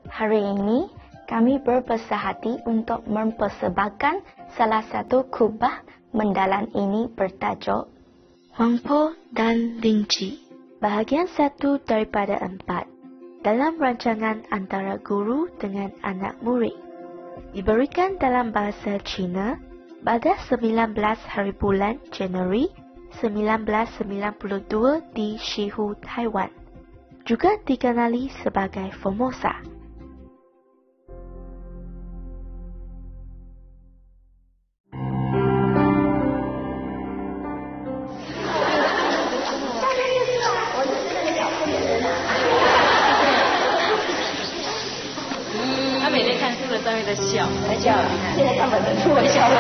Hari ini kami berbesar hati untuk mempersembahkan salah satu khutbah mendalam ini bertajuk Wangpo dan Lingji. Bahagian 1 daripada 4 dalam rancangan antara guru dengan anak murid. Diberikan dalam bahasa Cina pada 19 hari bulan Januari 1992 di Shihu, Taiwan. Juga dikenali sebagai Formosa. 他每天看书的时候在笑， 在笑，现在看本子出来笑了。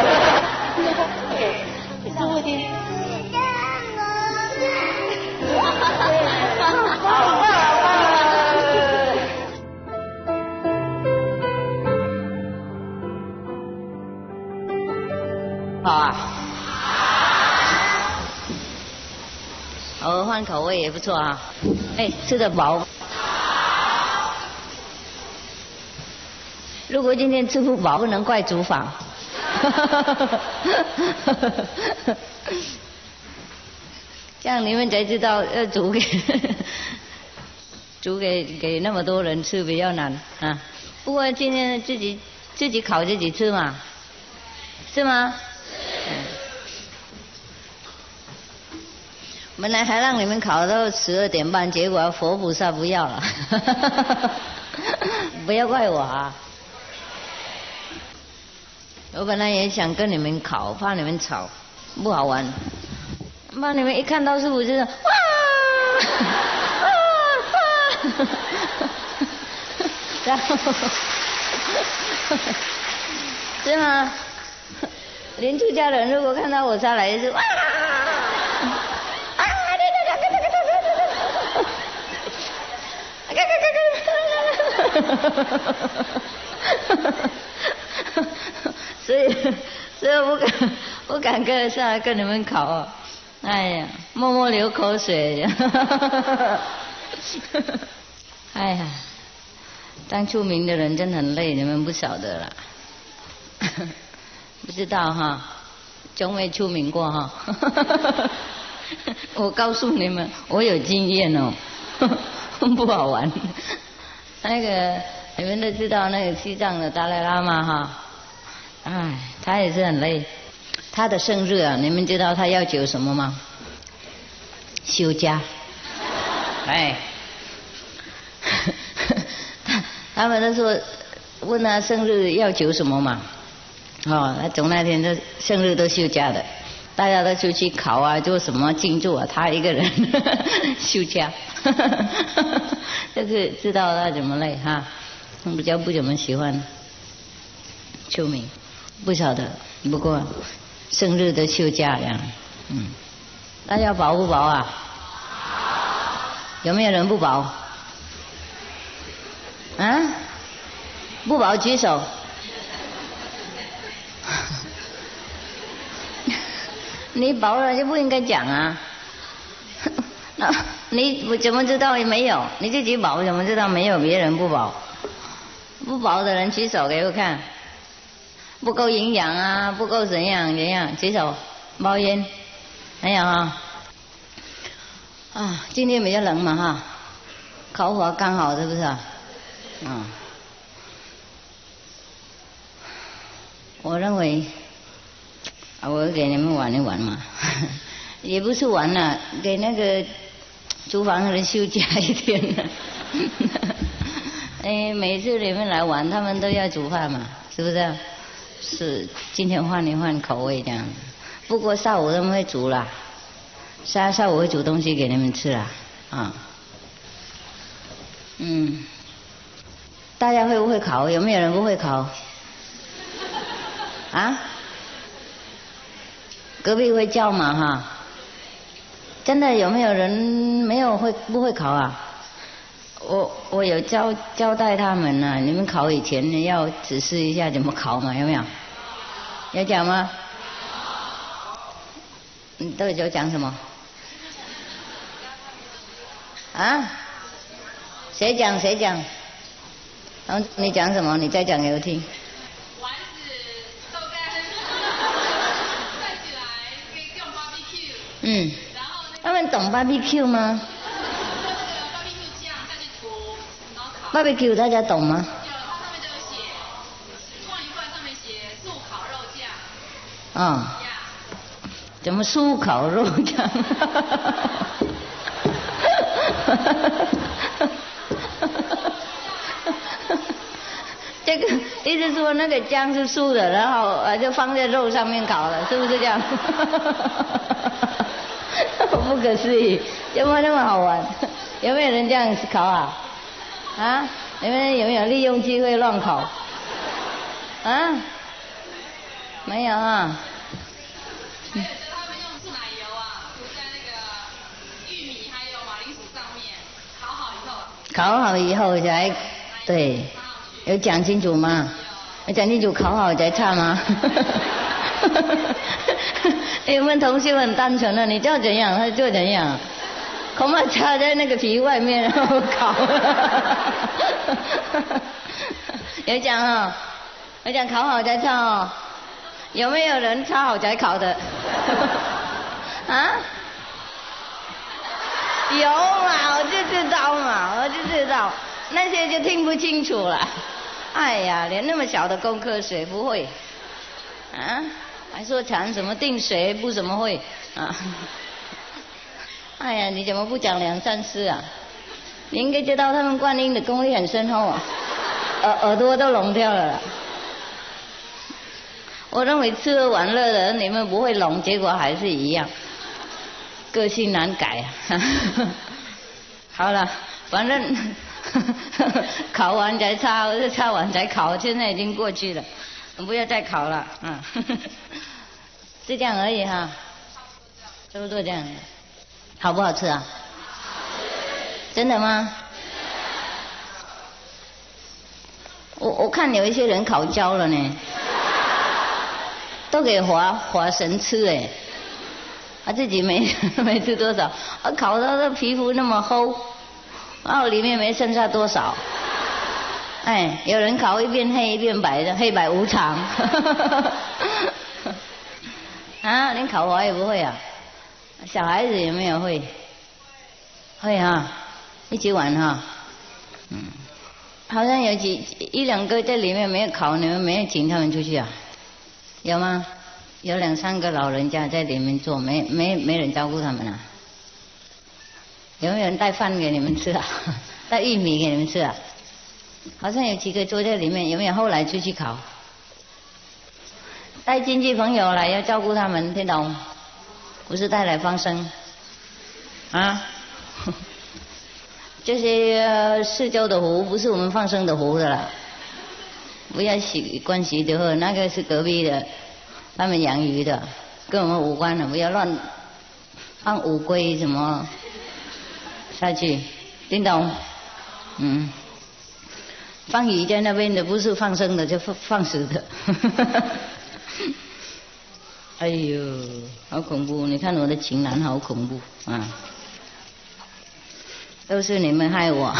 你说我的。 好啊，偶尔换口味也不错啊。哎，吃得饱。如果今天吃不饱，不能怪厨房。这样你们才知道要煮给那么多人吃比较难啊。不过今天自己烤自己吃嘛，是吗？本来还让你们烤到12点半，结果佛菩萨不要了。不要怪我啊。我本来也想跟你们烤，怕你们吵，不好玩。怕你们一看到师傅就是哇哇，然后是吗？连出家人如果看到我上来就是哇所以我不敢跟上来跟你们考哦。哎呀，默默流口水。哎呀，当出名的人真的很累，你们不晓得啦。不知道哈，从没出名过哈。我告诉你们，我有经验哦，不好玩。那个你们都知道那个西藏的达赖喇嘛哈，哎，他也是很累。他的生日啊，你们知道他要求什么吗？休假。哎，他们都说问他生日要求什么嘛？哦，他从那天的生日都休假的，大家都出去考啊，做什么庆祝啊，他一个人休假。这个知道他怎么累哈，比较不怎么喜欢出名，不晓得，不过生日都休假了，大家饱不饱啊？有没有人不饱？啊？不饱举手。你饱了就不应该讲啊。那你怎么知道没有？你自己饱怎么知道没有别人不饱？不饱的人举手给我看。不够营养啊，不够怎样，举手。冒烟，没有啊？啊，今天比较冷嘛哈，烤火刚好是不是啊？我认为，我给你们玩一玩嘛，也不是玩了，给那个厨房的人休假一天了。哎，每次你们来玩，他们都要煮饭嘛，是不是？是，今天换一换口味这样。不过下午他们会煮啦，下午会煮东西给你们吃啦，啊。大家会不会烤？有没有人不会烤？啊？隔壁会叫嘛哈？真的有没有人没有不会烤啊？我有交代他们啊，你们烤以前要指示一下怎么烤嘛，有没有？有讲吗？你到底有讲什么？啊？谁讲？ 然后你讲什么？你再讲给我听。 丸子、豆干，站起来可以用 barbecue。 嗯。 然后他们懂 barbecue 吗 ？barbecue 酱下去涂，然后烤。 barbecue 大家懂吗？ 有，它上面就有写，装一罐上面写素烤肉酱。 啊、怎么素烤肉酱？这个意思说那个姜是素的，然后就放在肉上面烤了，是不是这样？不可思议，有没有那么好玩？有没有人这样烤啊？啊？你们有没有利用机会乱烤？啊？没有啊？ 还有就是他们用奶油啊涂在那个玉米还有马铃薯上面，烤好以后。 烤好以后才对，有讲清楚吗？有讲清楚，烤好才擦吗？我们同学很单纯的，你叫怎样他就怎样，恐怕插在那个皮外面然后烤。有讲哦，有讲烤好再擦哦。有没有人擦好才烤的？啊？有嘛，我就知道嘛，我就知道，那些就听不清楚了。哎呀，连那么小的功课谁不会？啊？还说禅什么定水不怎么会啊？哎呀，你怎么不讲两三次啊？你应该知道他们观音的功力很深厚啊，耳朵都聋掉了啦。我认为吃喝玩乐的你们不会聋，结果还是一样，个性难改啊。好了，反正考完才擦，擦完才考，现在已经过去了，不要再考了，就这样而已哈，差不多这样，好不好吃啊？真的吗？我看有一些人烤焦了呢。都给华神吃哎，他自己没吃多少，烤到这皮肤那么厚，然后里面没剩下多少，哎，有人烤一边黑一边白的，黑白无常。啊，连烤华也不会啊？小孩子有没有会？会哈，一起玩哈，好像有一两个在里面没有烤，你们没有请他们出去啊？有吗？有两三个老人家在里面做，没人照顾他们啊？有没有人带饭给你们吃啊？带玉米给你们吃啊？好像有几个坐在里面，有没有后来出去烤？带亲戚朋友来要照顾他们，听懂？不是带来放生啊？这些四周的湖不是我们放生的湖的啦。不要关系的话，那个是隔壁的，他们养鱼的，跟我们无关的，不要乱放乌龟什么下去，听懂？放鱼在那边的不是放生的，就放死的。哎呦，好恐怖！你看我的情男好恐怖啊！都是你们害我。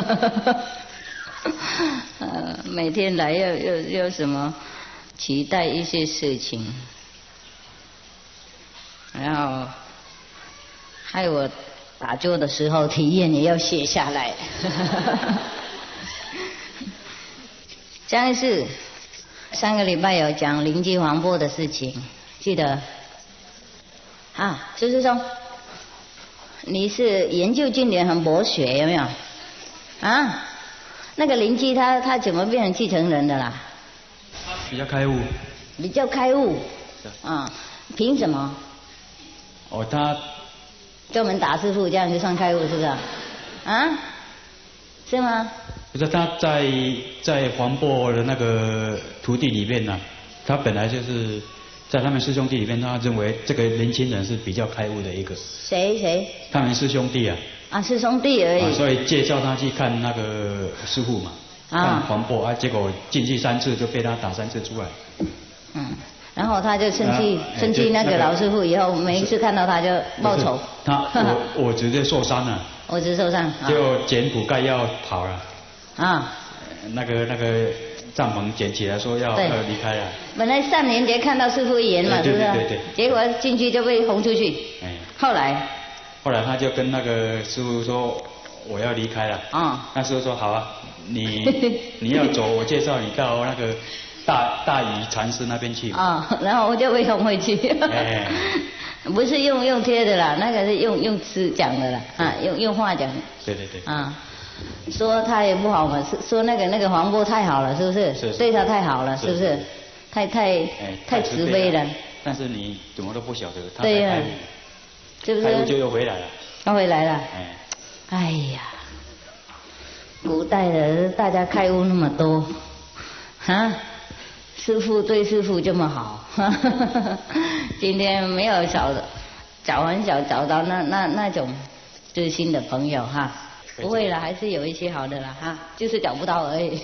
每天来要什么期待一些事情，然后害我打坐的时候体验也要写下来。上一次上个礼拜有讲灵机黄波的事情，记得啊？苏师兄，你是研究经典很博学，有没有啊？那个灵机他怎么变成继承人的啦？ 比较开悟。 比较开悟。啊，凭什么？ 哦，他专门打师傅，这样就算开悟，是不是？啊？是吗？ 不是，他在黄渤的那个徒弟里面呢，他本来就是在他们师兄弟里面，他认为这个年轻人是比较开悟的一个。 谁？ 他们师兄弟啊。 啊，师兄弟而已。 所以介绍他去看那个师傅嘛，看黄渤结果进去3次就被他打3次出来。 然后他就生气那个老师傅，以后每一次看到他就报仇。 我直接受伤了。 我直接受伤。 就柬埔寨要跑了。 那个帐篷捡起来，说要离开了。 本来上年节看到师父一言嘛，是不是？ 对。 结果进去就被轰出去。后来他就跟那个师父说我要离开了。那师父说好啊，你要走，我介绍你到那个大禹禅师那边去。 然后我就被轰回去。不是用贴的啦，那个是用词讲的啦，用话讲。 对。 说他也不好嘛，说那个黄波太好了，是不是？ 是。 对他太好了，是不是？太慈悲了。 但是你怎么都不晓得，他对呀，是不是？ 开悟就又回来了。 他回来了。哎呀，古代的大家开悟那么多，师父对师父这么好，今天没有很少找到那种知心的朋友哈。不会了，还是有一些好的啦哈，就是找不到而已。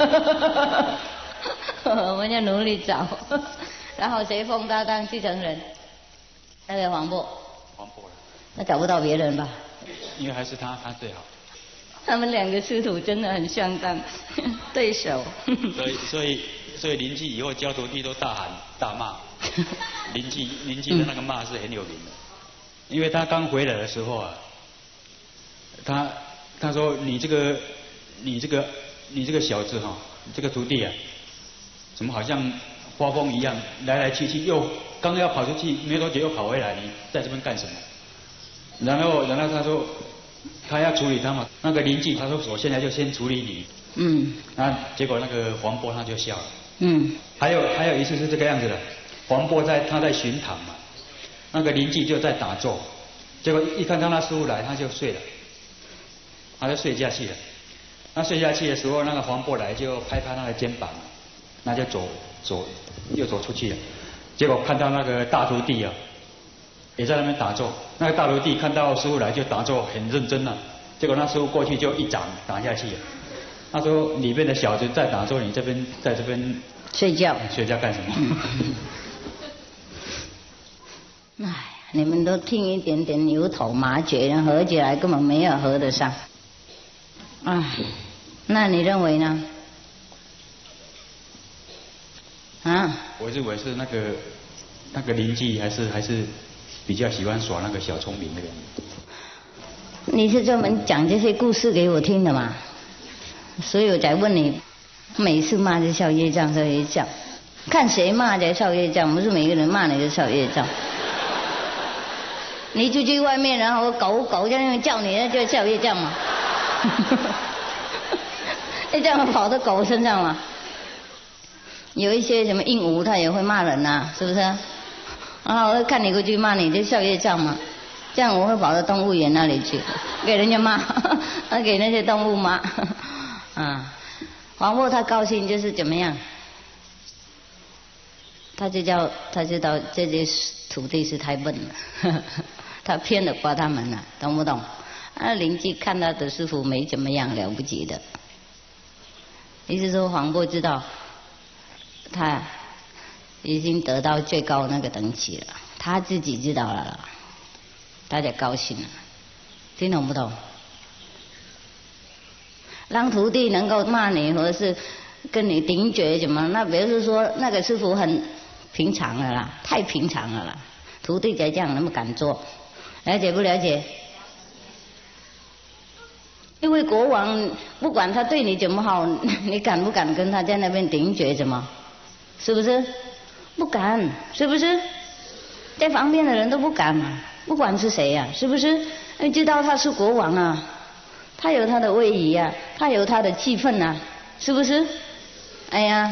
我们要努力找。然后谁封他当继承人？那个黄渤。那找不到别人吧？ 因为还是他最好。 他们两个师徒真的很相当，对手。 所以林记以后教徒弟都大喊大骂。林记的那个骂是很有名的，因为他刚回来的时候啊，他说你这个小子哈，这个徒弟啊，怎么好像发疯一样来来去去，又刚要跑出去没多久又跑回来，你在这边干什么？然后他说他要处理他嘛，那个邻居他说我现在就先处理你。结果那个黄渤他就笑了。还有一次是这个样子的，黄渤他在巡堂嘛，那个邻居就在打坐，结果一看到他师父来，他就睡了。他就睡下去了。那睡下去的时候，那个黄渤来就拍他的肩膀，那就又走出去了。结果看到那个大徒弟啊，也在那边打坐。那个大徒弟看到师父来就打坐很认真了。结果那师父过去就一掌打下去了。他说：“里面的小子在打坐，你在这边睡觉干什么？” 哎，你们都听一点点牛头马嘴，合起来根本没有合得上。那你认为呢？ 我认为是那个邻居还是比较喜欢耍那个小聪明那个。 你是专门讲这些故事给我听的嘛？所以我才问你，每次骂就少业障，看谁骂才少业障，不是每个人骂你就少业障。你出去外面，然后狗在那边叫你，那就少业障嘛。这样跑到狗身上嘛？有一些什么鹦鹉，它也会骂人呐，是不是？然后我看你过去骂你，就少业障嘛。这样我会跑到动物园那里去，给人家骂，给那些动物骂。黄渤他高兴就是怎么样？他知道这些徒弟是太笨了，他骗得过他们了，懂不懂？邻居看他的师父没怎么样了不起的，意思说黄渤知道他已经得到最高那个等级了，他自己知道了，大家高兴了，听懂不懂？让徒弟能够骂你，或者是跟你顶嘴什么，那表示说那个师父很平常了啦，太平常了啦，徒弟才这样那么敢做，了解不了解？因为国王不管他对你怎么好，你敢不敢跟他在那边顶嘴什么？是不是？不敢，是不是？在旁边的人都不敢，不管是谁呀，是不是？你知道他是国王啊，他有他的威仪啊，他有他的气氛啊，是不是？哎呀，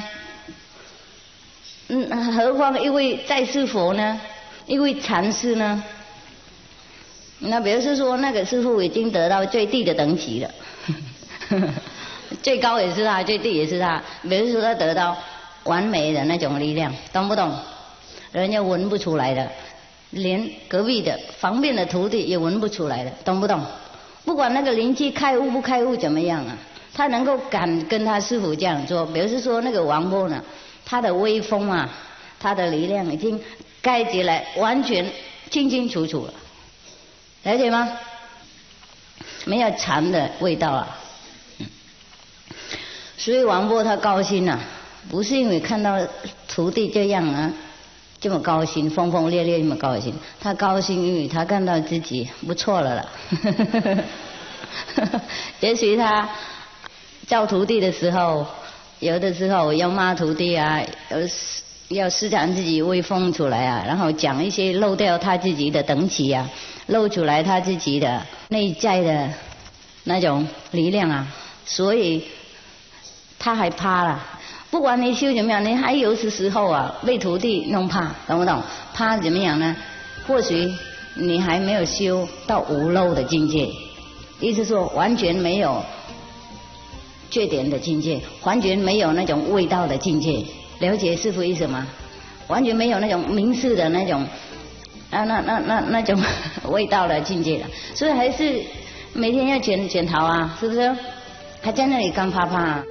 何况一位在世佛呢，一位禅师呢？那比如说那个师父已经得到最低的等级了，最高也是他，最低也是他。比如说他得到完美的那种力量，懂不懂？人家闻不出来的，连隔壁的旁边的徒弟也闻不出来的，懂不懂？不管那个邻居开悟不开悟怎么样啊，他能够敢跟他师父这样做。比如说那个王波呢，他的威风啊，他的力量已经盖起来，完全清清楚楚了。了解吗？没有禅的味道啊。 所以王波他高兴啊，不是因为看到徒弟这样啊，这么高兴，轰轰烈烈这么高兴，他高兴因为他看到自己不错了啦。也许他教徒弟的时候，有的时候要骂徒弟啊，要施展自己威风出来啊，然后讲一些漏掉他自己的等级啊，露出来他自己的内在的那种力量啊，所以他还怕了。不管你修怎么样，你还有时候啊被徒弟弄怕，懂不懂？怕怎么样呢？或许你还没有修到无漏的境界，意思说完全没有缺点的境界，完全没有那种味道的境界。了解师父意思吗？完全没有那种名士的那种那种味道的境界了。所以还是每天要检讨啊，是不是？还在那里干怕怕啊。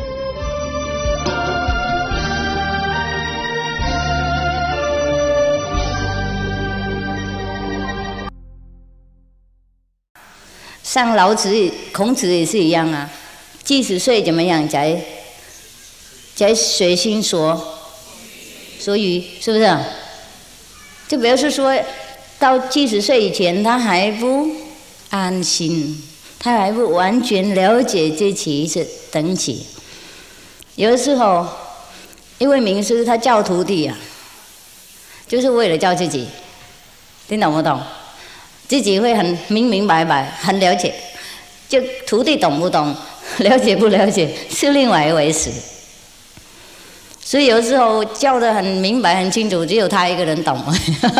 像老子、孔子也是一样啊，几十岁怎么样才随心所欲，是不是？就表示说到70岁以前，他还不安心，他还不完全了解自己是等级。有的时候，一位名师他教徒弟啊，就是为了教自己，听懂不懂？自己会很明白，很了解，就徒弟懂不懂，了解不了解是另外一回事。所以有时候教得很明白很清楚，只有他一个人懂。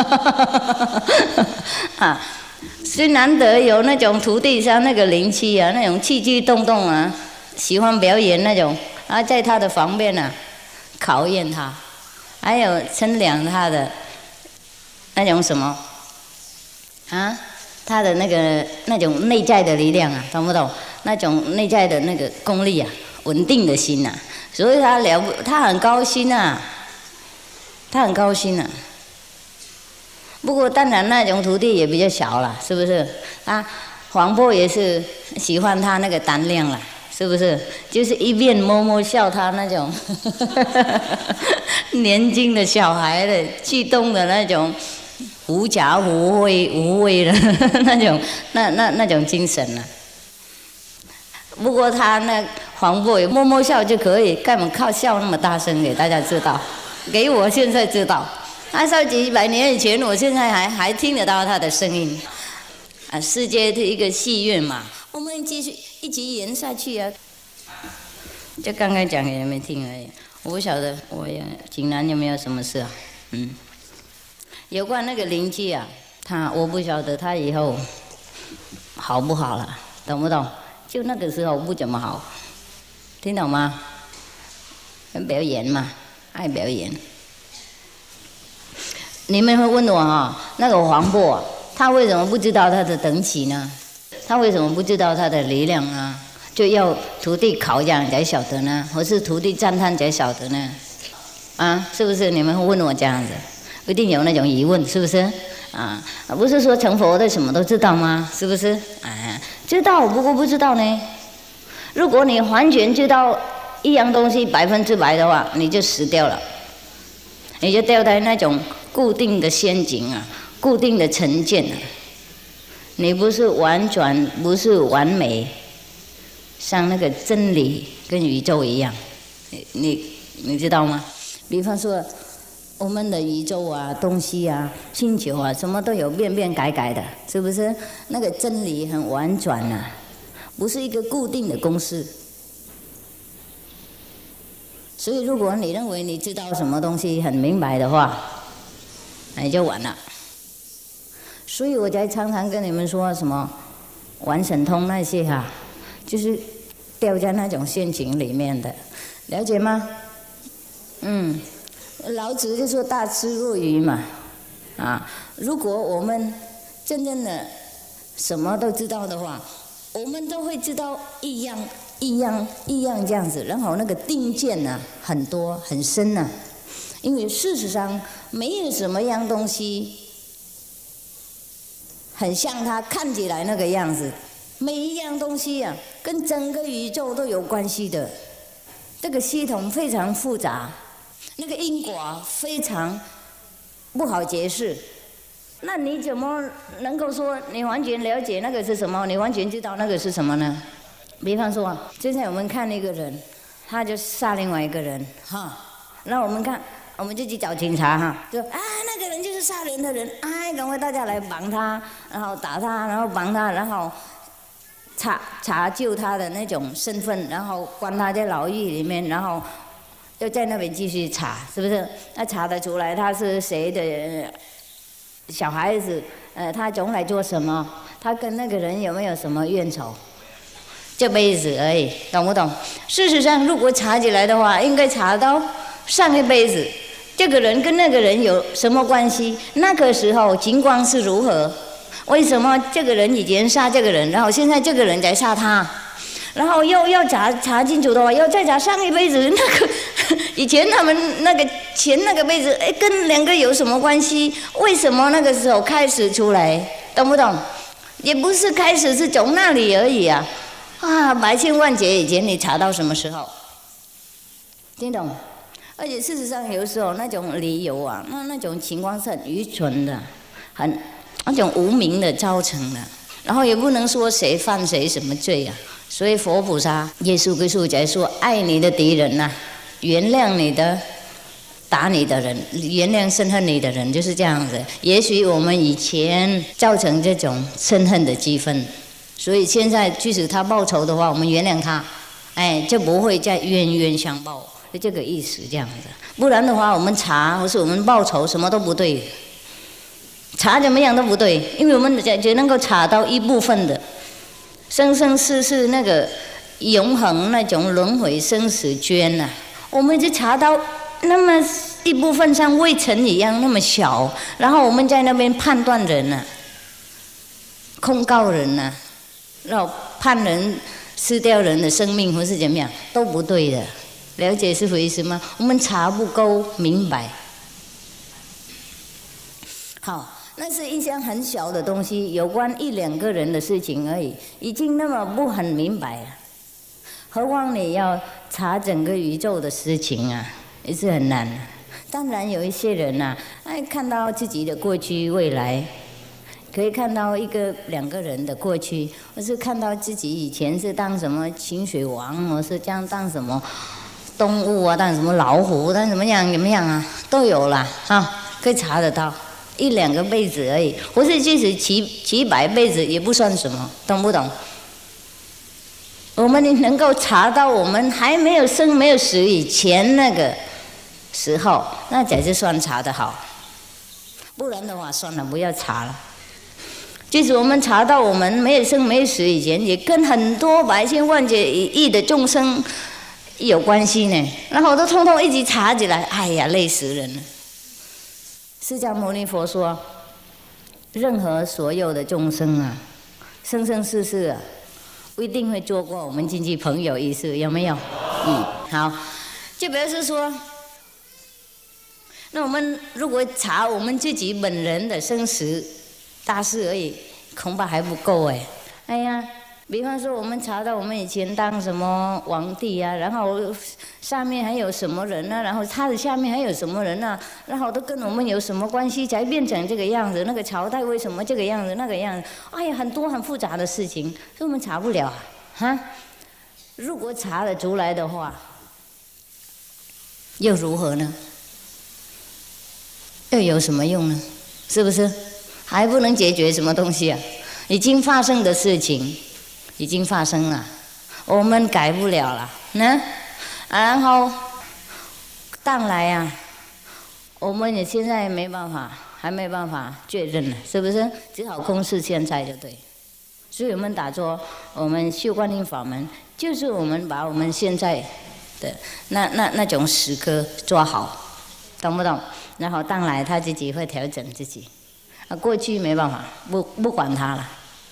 啊，所以难得有那种徒弟像那个灵气啊，那种气气动动啊，喜欢表演那种啊，在他的方面啊考验他，还有称量他的那种什么啊，他的那种内在的力量啊，懂不懂？那种内在的那个功力啊，稳定的心啊。所以他很高兴啊，他很高兴啊。不过当然那种徒弟也比较小了，是不是？啊，黄波也是喜欢他那个胆量了，是不是？就是一边摸笑他那种年轻的小孩的激动的那种狐假虎威的那种精神啊。不过他那黄波也摸笑就可以，干嘛靠笑那么大声给大家知道？给我现在知道，他笑几百年以前，我现在还听得到他的声音。啊，世界的一个戏院嘛，我们继续一起演下去啊。就刚刚讲给你们听而已，我不晓得济南有没有什么事啊？有关那个灵气啊，我不晓得他以后好不好了，懂不懂？就那个时候不怎么好，听懂吗？表演嘛，爱表演。你们会问我那个黄渤，他为什么不知道他的等级呢？他为什么不知道他的力量呢？就要徒弟考讲才晓得呢，或是徒弟赞叹才晓得呢？啊，是不是？你们会问我这样子，一定有那种疑问，是不是？啊，不是说成佛的什么都知道吗？是不是？啊，知道，不过不知道呢。如果你完全知道一样东西100%的话，你就死掉了，你就掉在那种固定的陷阱啊，固定的成见啊。你不是完全，不是完美，像那个真理跟宇宙一样，你知道吗？比方说我们的宇宙啊，东西啊，星球啊，什么都有变改的，是不是？那个真理很婉转啊，不是一个固定的公式。所以如果你认为你知道什么东西很明白的话，那就完了。所以我才常常跟你们说什么玩神通那些就是掉在那种陷阱里面的，了解吗？老子就说大智若愚嘛，如果我们真正的什么都知道的话，我们都会知道一样这样子，然后那个定见很多很深因为事实上没有什么样东西很像它看起来那个样子，每一样东西跟整个宇宙都有关系的， 这个系统非常复杂，那个因果非常不好解释。那你怎么能够说你完全了解那个是什么？你完全知道那个是什么呢？比方说，现在我们看一个人，他就杀另外一个人，哈，那我们看，我们就去找警察哈，就那个人就是杀人的人，赶快大家来绑他，然后打他，然后绑他，然后查究他的那种身份，然后关他在牢狱里面，然后又在那边继续查，是不是？那查得出来他是谁的小孩子，他总来做什么？他跟那个人有没有什么怨仇？这辈子而已，懂不懂？事实上，如果查起来的话，应该查到上一辈子，这个人跟那个人有什么关系？那个时候情况是如何？为什么这个人以前杀这个人，然后现在这个人在杀他？然后要查清楚的话，要再查上一辈子那个以前他们那个前那个辈子，跟两个有什么关系？为什么那个时候开始出来？懂不懂？也不是开始是从那里而已啊！百千万劫以前你查到什么时候？听懂？而且事实上有时候那种理由啊，那种情况是很愚蠢的，很那种无名的造成的，然后也不能说谁犯谁什么罪啊。所以佛菩萨、耶稣基督在说：爱你的敌人呐，原谅你的打你的人，原谅憎恨你的人，就是这样子。也许我们以前造成这种憎恨的积分，所以现在即使他报仇的话，我们原谅他，就不会再冤冤相报，是这个意思这样子。不然的话，我们查或是我们报仇，什么都不对，查怎么样都不对，因为我们只能够查到一部分的。生生世世那个永恒那种轮回生死圈呐，我们就查到那么一部分像微尘一样那么小，然后我们在那边判断人呐，控告人呐，然后判人失掉人的生命或是怎么样都不对的，了解是回事吗？我们查不够明白。好。那是一项很小的东西，有关一两个人的事情而已，已经那么不很明白了，何况你要查整个宇宙的事情啊，也是很难。当然有一些人啊，看到自己的过去未来，可以看到一个两个人的过去，或是看到自己以前是当什么清水王，或是这样当什么动物啊，当什么老虎，当怎么样啊，都有啦可以查得到。一两个辈子而已，或是即使几百辈子也不算什么，懂不懂？我们能够查到我们还没有生没有死以前那个时候，那才是算查得好。不然的话，算了，不要查了。即使我们查到我们没有生没有死以前，也跟很多百千万劫亿的众生有关系呢。然后都通通一起查起来，累死人了。释迦牟尼佛说，任何所有的众生啊，生生世世啊，不一定会做过我们亲戚朋友一事，有没有？好，就表示说，那我们如果查我们自己本人的生死大事而已，恐怕还不够比方说我们查到我们以前当什么皇帝啊，然后下面还有什么人啊，然后他的下面还有什么人啊，然后都跟我们有什么关系才变成这个样子，那个朝代为什么这个样子那个样子，很多很复杂的事情，所以我们查不了如果查得出来的话，又如何呢？又有什么用呢？是不是？还不能解决什么东西啊？已经发生的事情已经发生了，我们改不了了然后当来我们也现在没办法，还没办法确认了，是不是？只好公示现在就对。所以我们打坐，我们修观音法门，就是我们把我们现在的那种时刻抓好，懂不懂？然后当来他自己会调整自己，过去没办法，不管他了。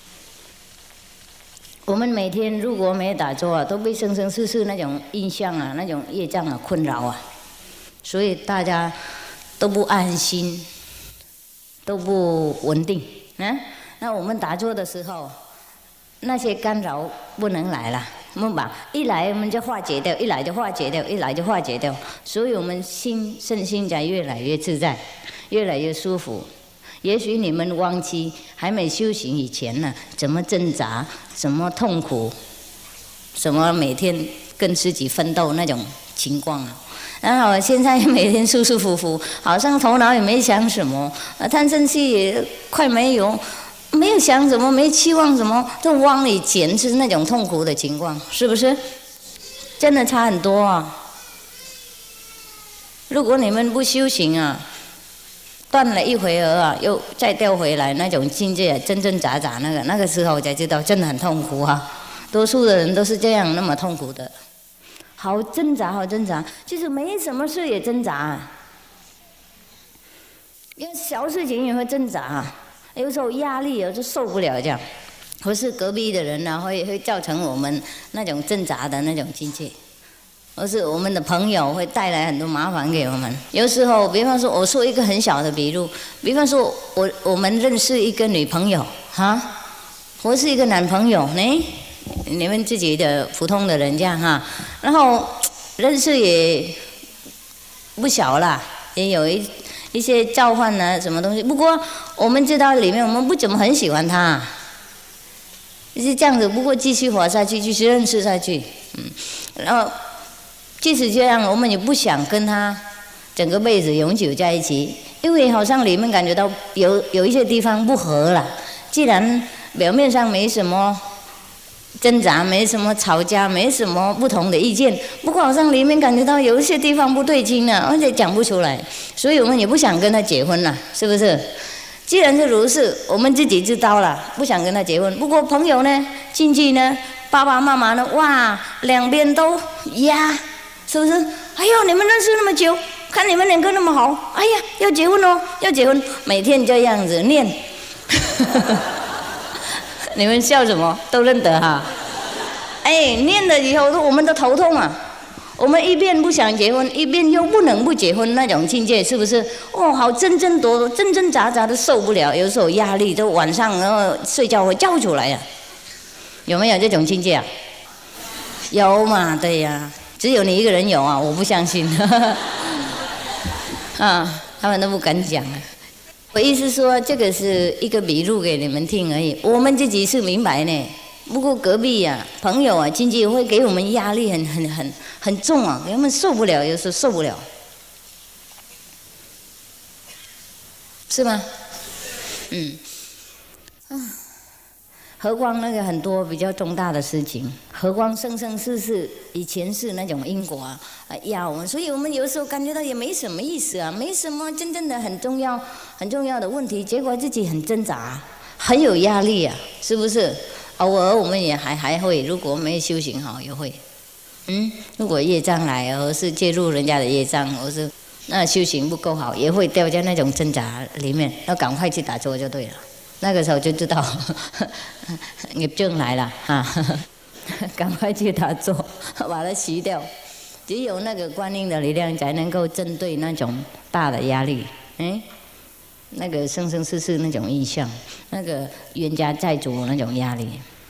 我们每天如果没打坐都被生生世世那种印象那种业障困扰所以大家都不安心，都不稳定那我们打坐的时候，那些干扰不能来了我们把一来我们就化解掉，一来就化解掉，一来就化解掉，所以我们身心才越来越自在，越来越舒服。也许你们忘记还没修行以前呢，怎么挣扎，怎么痛苦，怎么每天跟自己奋斗那种情况啊。然后现在每天舒舒服服，好像头脑也没想什么，贪嗔痴也快没有想什么，没期望什么，都往里捡，是那种痛苦的情况，是不是？真的差很多啊！如果你们不修行啊，断了一回合啊，又再掉回来那种境界，真真杂杂那个时候才知道真的很痛苦啊！多数的人都是这样那么痛苦的，好挣扎，好挣扎，就是没什么事也挣扎啊，因为小事情也会挣扎啊。有时候压力有时候受不了这样，或是隔壁的人啊，会造成我们那种挣扎的那种境界，或是我们的朋友会带来很多麻烦给我们。有时候，比方说，我说一个很小的比喻，比方说我们认识一个女朋友哈，或是一个男朋友呢，你们自己的普通的人这样哈，然后认识也不小啦，也有一些召唤啊，什么东西。不过我们知道里面我们不怎么很喜欢他，就是这样子。不过继续活下去，继续认识下去，然后即使这样，我们也不想跟他整个辈子永久在一起，因为好像里面感觉到有一些地方不合了。既然表面上没什么挣扎，没什么吵架，没什么不同的意见，不过好像里面感觉到有一些地方不对劲了，而且讲不出来，所以我们也不想跟他结婚了，是不是？既然是如是，我们自己知道了，不想跟他结婚。不过朋友呢，亲戚呢，爸爸妈妈呢，哇，两边都呀，是不是？哎呦，你们认识那么久，看你们两个那么好，哎呀，要结婚哦，要结婚，每天这样子念。你们笑什么？都认得哈？哎，念了以后我们都头痛啊！我们一边不想结婚，一边又不能不结婚，那种境界是不是？哦，好挣扎扎的受不了，有时候压力，都晚上然后睡觉会叫出来呀、有没有这种境界啊？有嘛？对呀，只有你一个人有啊！我不相信。啊，他们都不敢讲啊。我意思说，这个是一个比喻给你们听而已，我们自己是明白呢。不过隔壁啊、朋友啊、亲戚会给我们压力很重啊，给他们受不了，有时候受不了，是吗？何况那个很多比较重大的事情，何况生生世世以前是那种因果啊，压我们，所以我们有时候感觉到也没什么意思啊，没什么真正的很重要的问题，结果自己很挣扎，很有压力啊，是不是？偶尔我们也还会，如果没有修行好也会，如果业障来，或是介入人家的业障，或是那修行不够好，也会掉在那种挣扎里面，要赶快去打坐就对了。那个时候就知道业障来了哈，赶快去打坐，把它洗掉。只有那个观音的力量才能够针对那种大的压力，那个生生世世那种印象，那个冤家债主那种压力。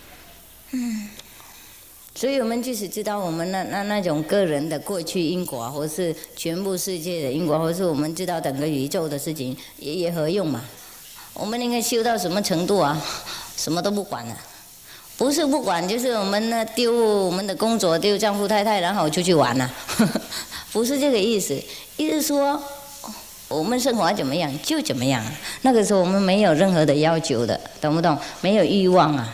所以我们即使知道我们那种个人的过去因果，或是全部世界的因果，或是我们知道整个宇宙的事情，也何用嘛？我们应该修到什么程度啊？什么都不管了，不是不管，就是我们呢丢我们的工作，丢丈夫太太，然后出去玩了，不是这个意思。意思说我们生活怎么样就怎么样，那个时候我们没有任何的要求的，懂不懂？没有欲望啊，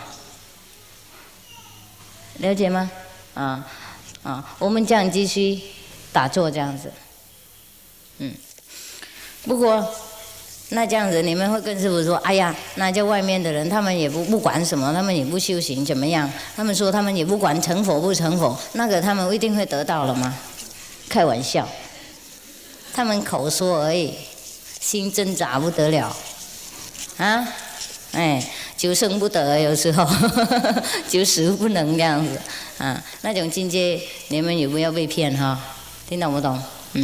了解吗？我们这样继续打坐这样子，不过。那这样子，你们会跟师父说：“哎呀，那在外面的人，他们也不管什么，他们也不修行，怎么样？他们说他们也不管成佛不成佛，那个他们一定会得到了吗？开玩笑，他们口说而已，心挣扎不得了，啊，求生不得，有时候求死不能这样子啊，那种境界，你们也不要被骗哈，听懂不懂？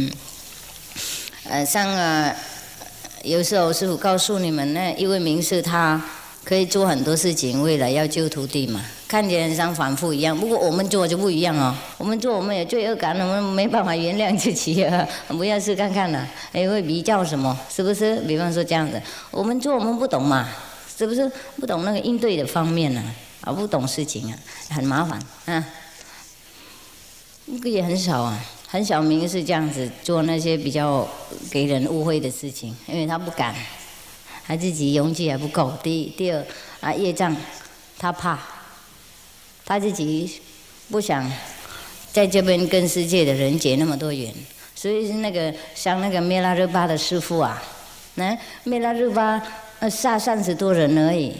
有时候师父告诉你们呢，一位名师他可以做很多事情，为了要救徒弟嘛， 看起来很像反复一样，不过我们做就不一样哦。我们做我们有罪恶感，我们没办法原谅自己啊。不要试看看了，会比较什么？是不是？比方说这样子，我们做我们不懂嘛，是不是？不懂那个应对的方面呢？不懂事情啊，很麻烦啊。那个也很少啊，很小明是这样子做那些比较给人误会的事情，因为他不敢，他自己勇气还不够。第二啊，业障，他怕。他自己不想在这边跟世界的人结那么多缘，所以那个像那个灭拉热巴的师父啊，灭拉热巴杀30多人而已，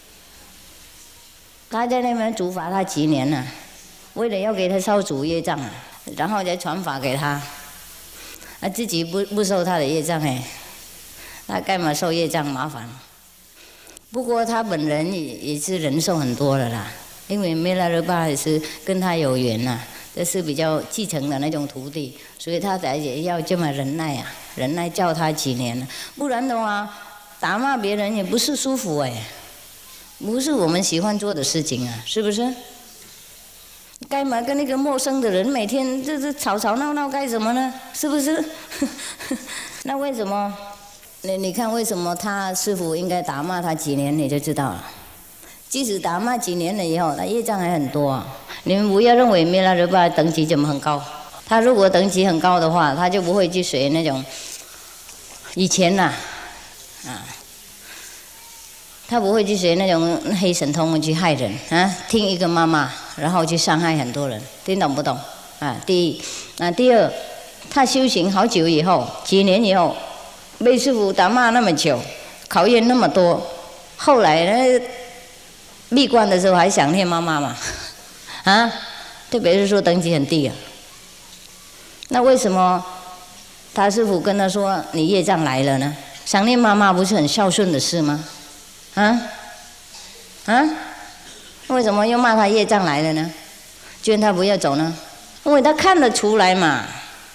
他在那边主法他几年了，为了要给他烧主业障啊，然后再传法给他，自己不受他的业障他干嘛受业障麻烦？不过他本人也是忍受很多了啦。因为灭拉热巴也是跟他有缘呐，这是比较继承的那种徒弟，所以他才也要这么忍耐啊，忍耐教他几年了，不然的话，打骂别人也不是舒服不是我们喜欢做的事情啊，是不是？干嘛跟那个陌生的人每天这吵吵闹闹干什么呢？是不是？那为什么？你看为什么他师父应该打骂他几年，你就知道了。即使打骂几年了以后，他业障还很多啊。你们不要认为灭拉热巴等级怎么很高，他如果等级很高的话，他就不会去学那种以前他不会去学那种黑神通去害人听一个妈妈，然后去伤害很多人，听懂不懂第一第二，他修行好久以后，几年以后，被师父打骂那么久，考验那么多，后来呢？闭关的时候还想念妈妈嘛？特别是说等级很低啊。那为什么他师父跟他说你业障来了呢？想念妈妈不是很孝顺的事吗？为什么又骂他业障来了呢？劝他不要走呢？因为他看得出来嘛。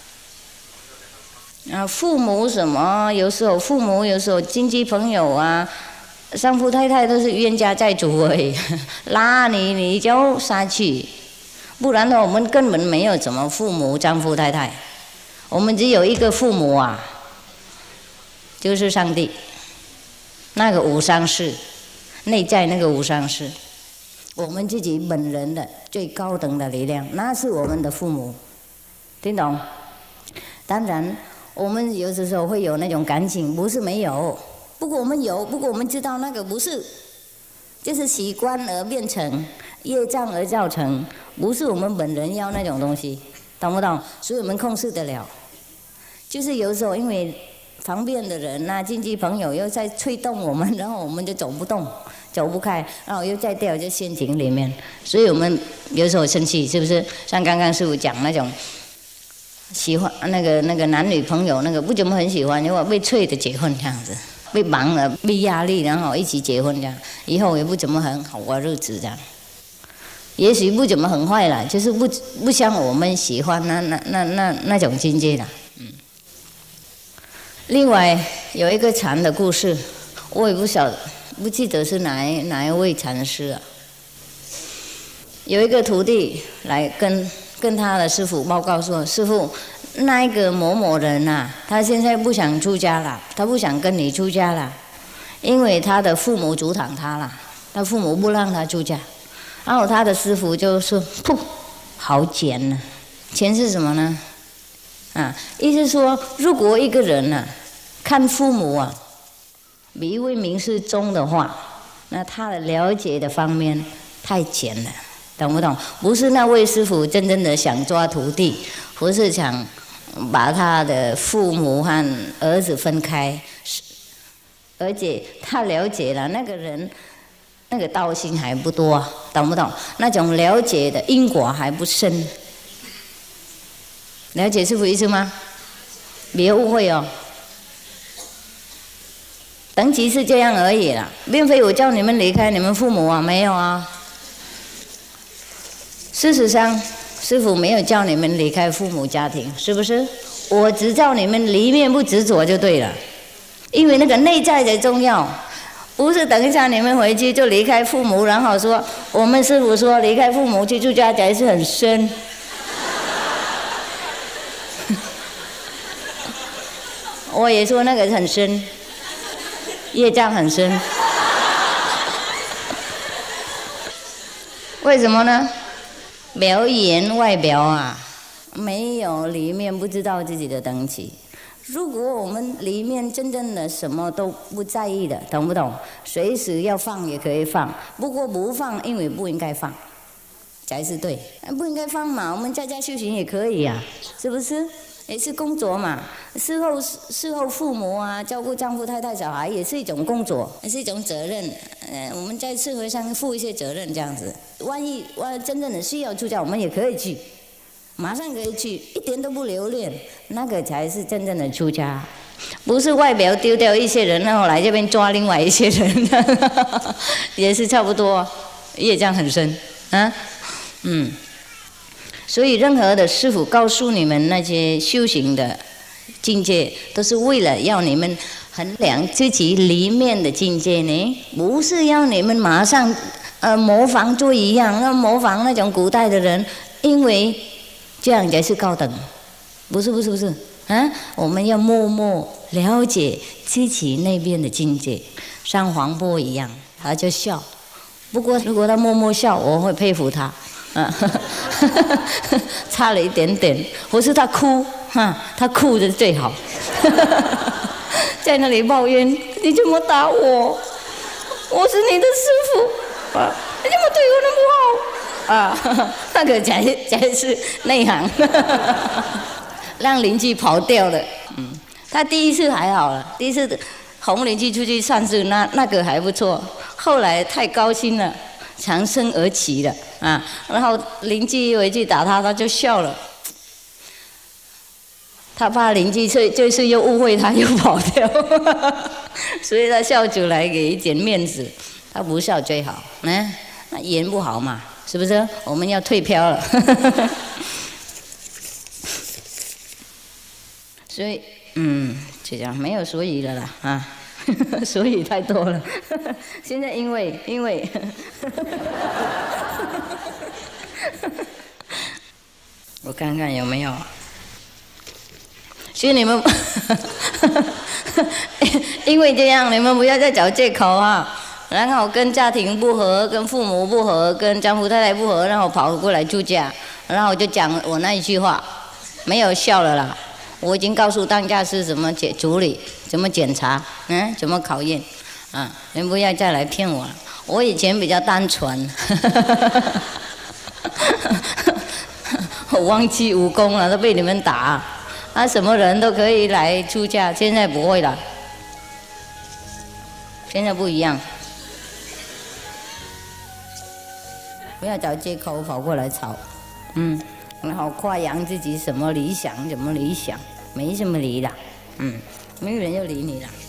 父母什么，有时候父母，有时候亲戚朋友啊。丈夫太太都是冤家债主而已，拉你就下去，不然的话我们根本没有什么父母、丈夫、太太，我们只有一个父母啊，就是上帝，那个无上士，内在那个无上士，我们自己本人的最高等的力量，那是我们的父母，听懂？当然，我们有的时候会有那种感情，不是没有。不过我们有，不过我们知道那个不是，就是习惯而变成业障而造成，不是我们本人要那种东西，懂不懂？所以我们控制得了。就是有时候因为旁边的人亲戚朋友又在催动我们，然后我们就走不动，走不开，然后又再掉在陷阱里面，所以我们有时候生气，是不是？像刚刚师父讲那种喜欢那个男女朋友那个不怎么很喜欢，因为被催的结婚这样子。被忙了，被压力，然后一起结婚这样，以后也不怎么很好过日子这样。也许不怎么很坏了，就是不像我们喜欢那种境界了。另外有一个禅的故事，我也不记得是哪一位禅师啊。有一个徒弟来跟他的师父报告说：“师父。”那一个某某人他现在不想出家了，他不想跟你出家了，因为他的父母阻挡他了，他父母不让他出家。然后他的师父就说：“噗，好简呢，简是什么呢？意思说，如果一个人看父母比一位名师重的话，那他的了解的方面太简了，懂不懂？不是那位师父真正的想抓徒弟，不是想把他的父母和儿子分开，而且他了解了那个人那个道心还不多，懂不懂？那种了解的因果还不深，了解师父意思吗？别误会哦。等级是这样而已啦，并非我叫你们离开你们父母没有啊。事实上，师父没有叫你们离开父母家庭，是不是？我只叫你们离面不执着就对了，因为那个内在的重要。 不是等一下你们回去就离开父母，然后说我们师父说离开父母去出家才是很深。我也说那个很深，业障很深。为什么呢？表演外表啊，没有里面不知道自己的等级。如果我们里面真正的什么都不在意的，懂不懂？随时要放也可以放，不过不放，因为不应该放，才是对。不应该放嘛，我们在家修行也可以呀，是不是？也是工作嘛，事后父母啊，照顾丈夫、太太、小孩也是一种工作，也是一种责任。我们在社会上负一些责任，这样子。万一真正的需要出家，我们也可以去，马上可以去，一点都不留恋，那个才是真正的出家。不是外表丢掉一些人，然后来这边抓另外一些人，也是差不多，业障很深啊，所以任何的师父告诉你们那些修行的境界，都是为了要你们衡量自己里面的境界呢，不是要你们马上模仿做一样，要模仿那种古代的人，因为这样才是高等。不是啊，我们要默默了解自己那边的境界，像黄波一样，他就笑。不过如果他默默笑，我会佩服他。差了一点点，或是他哭，他哭的最好，在那里抱怨：“你怎么打我？我是你的师父，你怎么对我那么好？”那个才是内行，让邻居跑掉了。他第一次还好了，第一次哄邻居出去散步，那个还不错。后来太高兴了。长身而起了然后邻居回去打他，他就笑了。他怕邻居这次又误会他，又跑掉，所以他笑出来给一点面子。他不笑最好，那演不好嘛，是不是？我们要退票了。所以就这样，没有所以了啦所以太多了，现在因为我看看有没有，所以你们因为这样，你们不要再找借口然后跟家庭不和，跟父母不和，跟丈夫太太不和，然后跑过来出家，然后我就讲我那一句话，没有效了啦。我已经告诉当家师怎么处理，怎么检查，怎么考验，你不要再来骗我了。我以前比较单纯，我忘记武功了，都被你们打。什么人都可以来出家，现在不会了，现在不一样。不要找借口跑过来吵，然后夸扬自己什么理想，没什么理了，没有人要理你了。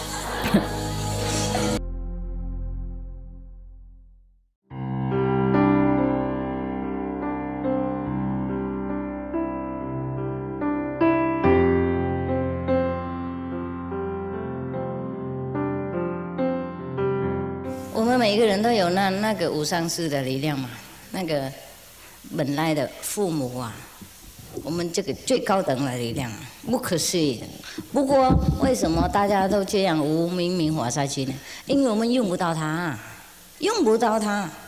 我们每一个人都有那个无上师的力量嘛，那个本来的父母我们这个最高等的力量，不可思议的。不过为什么大家都这样无明明活下去呢？因为我们用不到它，用不到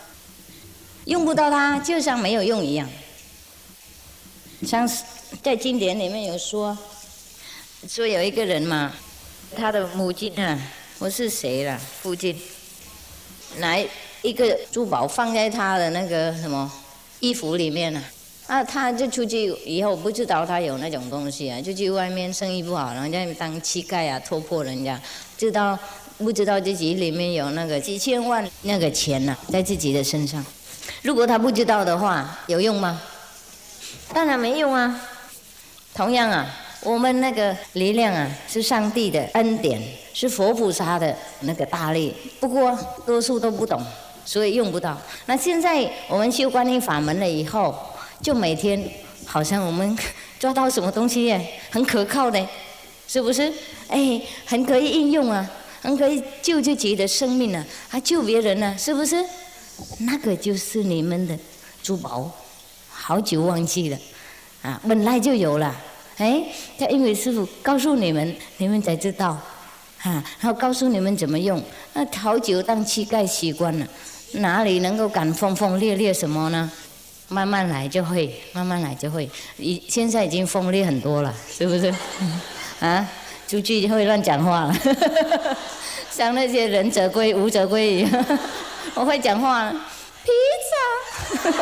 它，就像没有用一样。像在经典里面有说有一个人嘛，他的母亲我是谁了？父亲拿一个珠宝放在他的那个什么衣服里面他就出去以后不知道他有那种东西就去外面生意不好，然后在当乞丐戳破人家，不知道自己里面有那个几千万那个钱在自己的身上。如果他不知道的话，有用吗？当然没用同样我们那个力量是上帝的恩典，是佛菩萨的那个大力，不过多数都不懂，所以用不到。那现在我们修观音法门了以后，就每天好像我们抓到什么东西很可靠的，是不是？很可以应用很可以救自己的生命呢，还救别人呢，是不是？那个就是你们的珠宝，好久忘记了啊，本来就有了。哎，因为师父告诉你们，你们才知道啊，然后告诉你们怎么用。那好久当乞丐习惯了，哪里能够敢轰轰烈烈什么呢？慢慢来就会，慢慢来就会。现在已经锋利很多了，是不是？啊，出去就会乱讲话了，像那些忍者龟、武者龟一样。我会讲话了，披萨。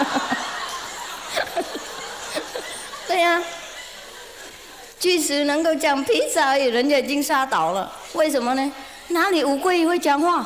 对呀、即使能够讲披萨而已，人家已经杀倒了。为什么呢？哪里乌龟会讲话？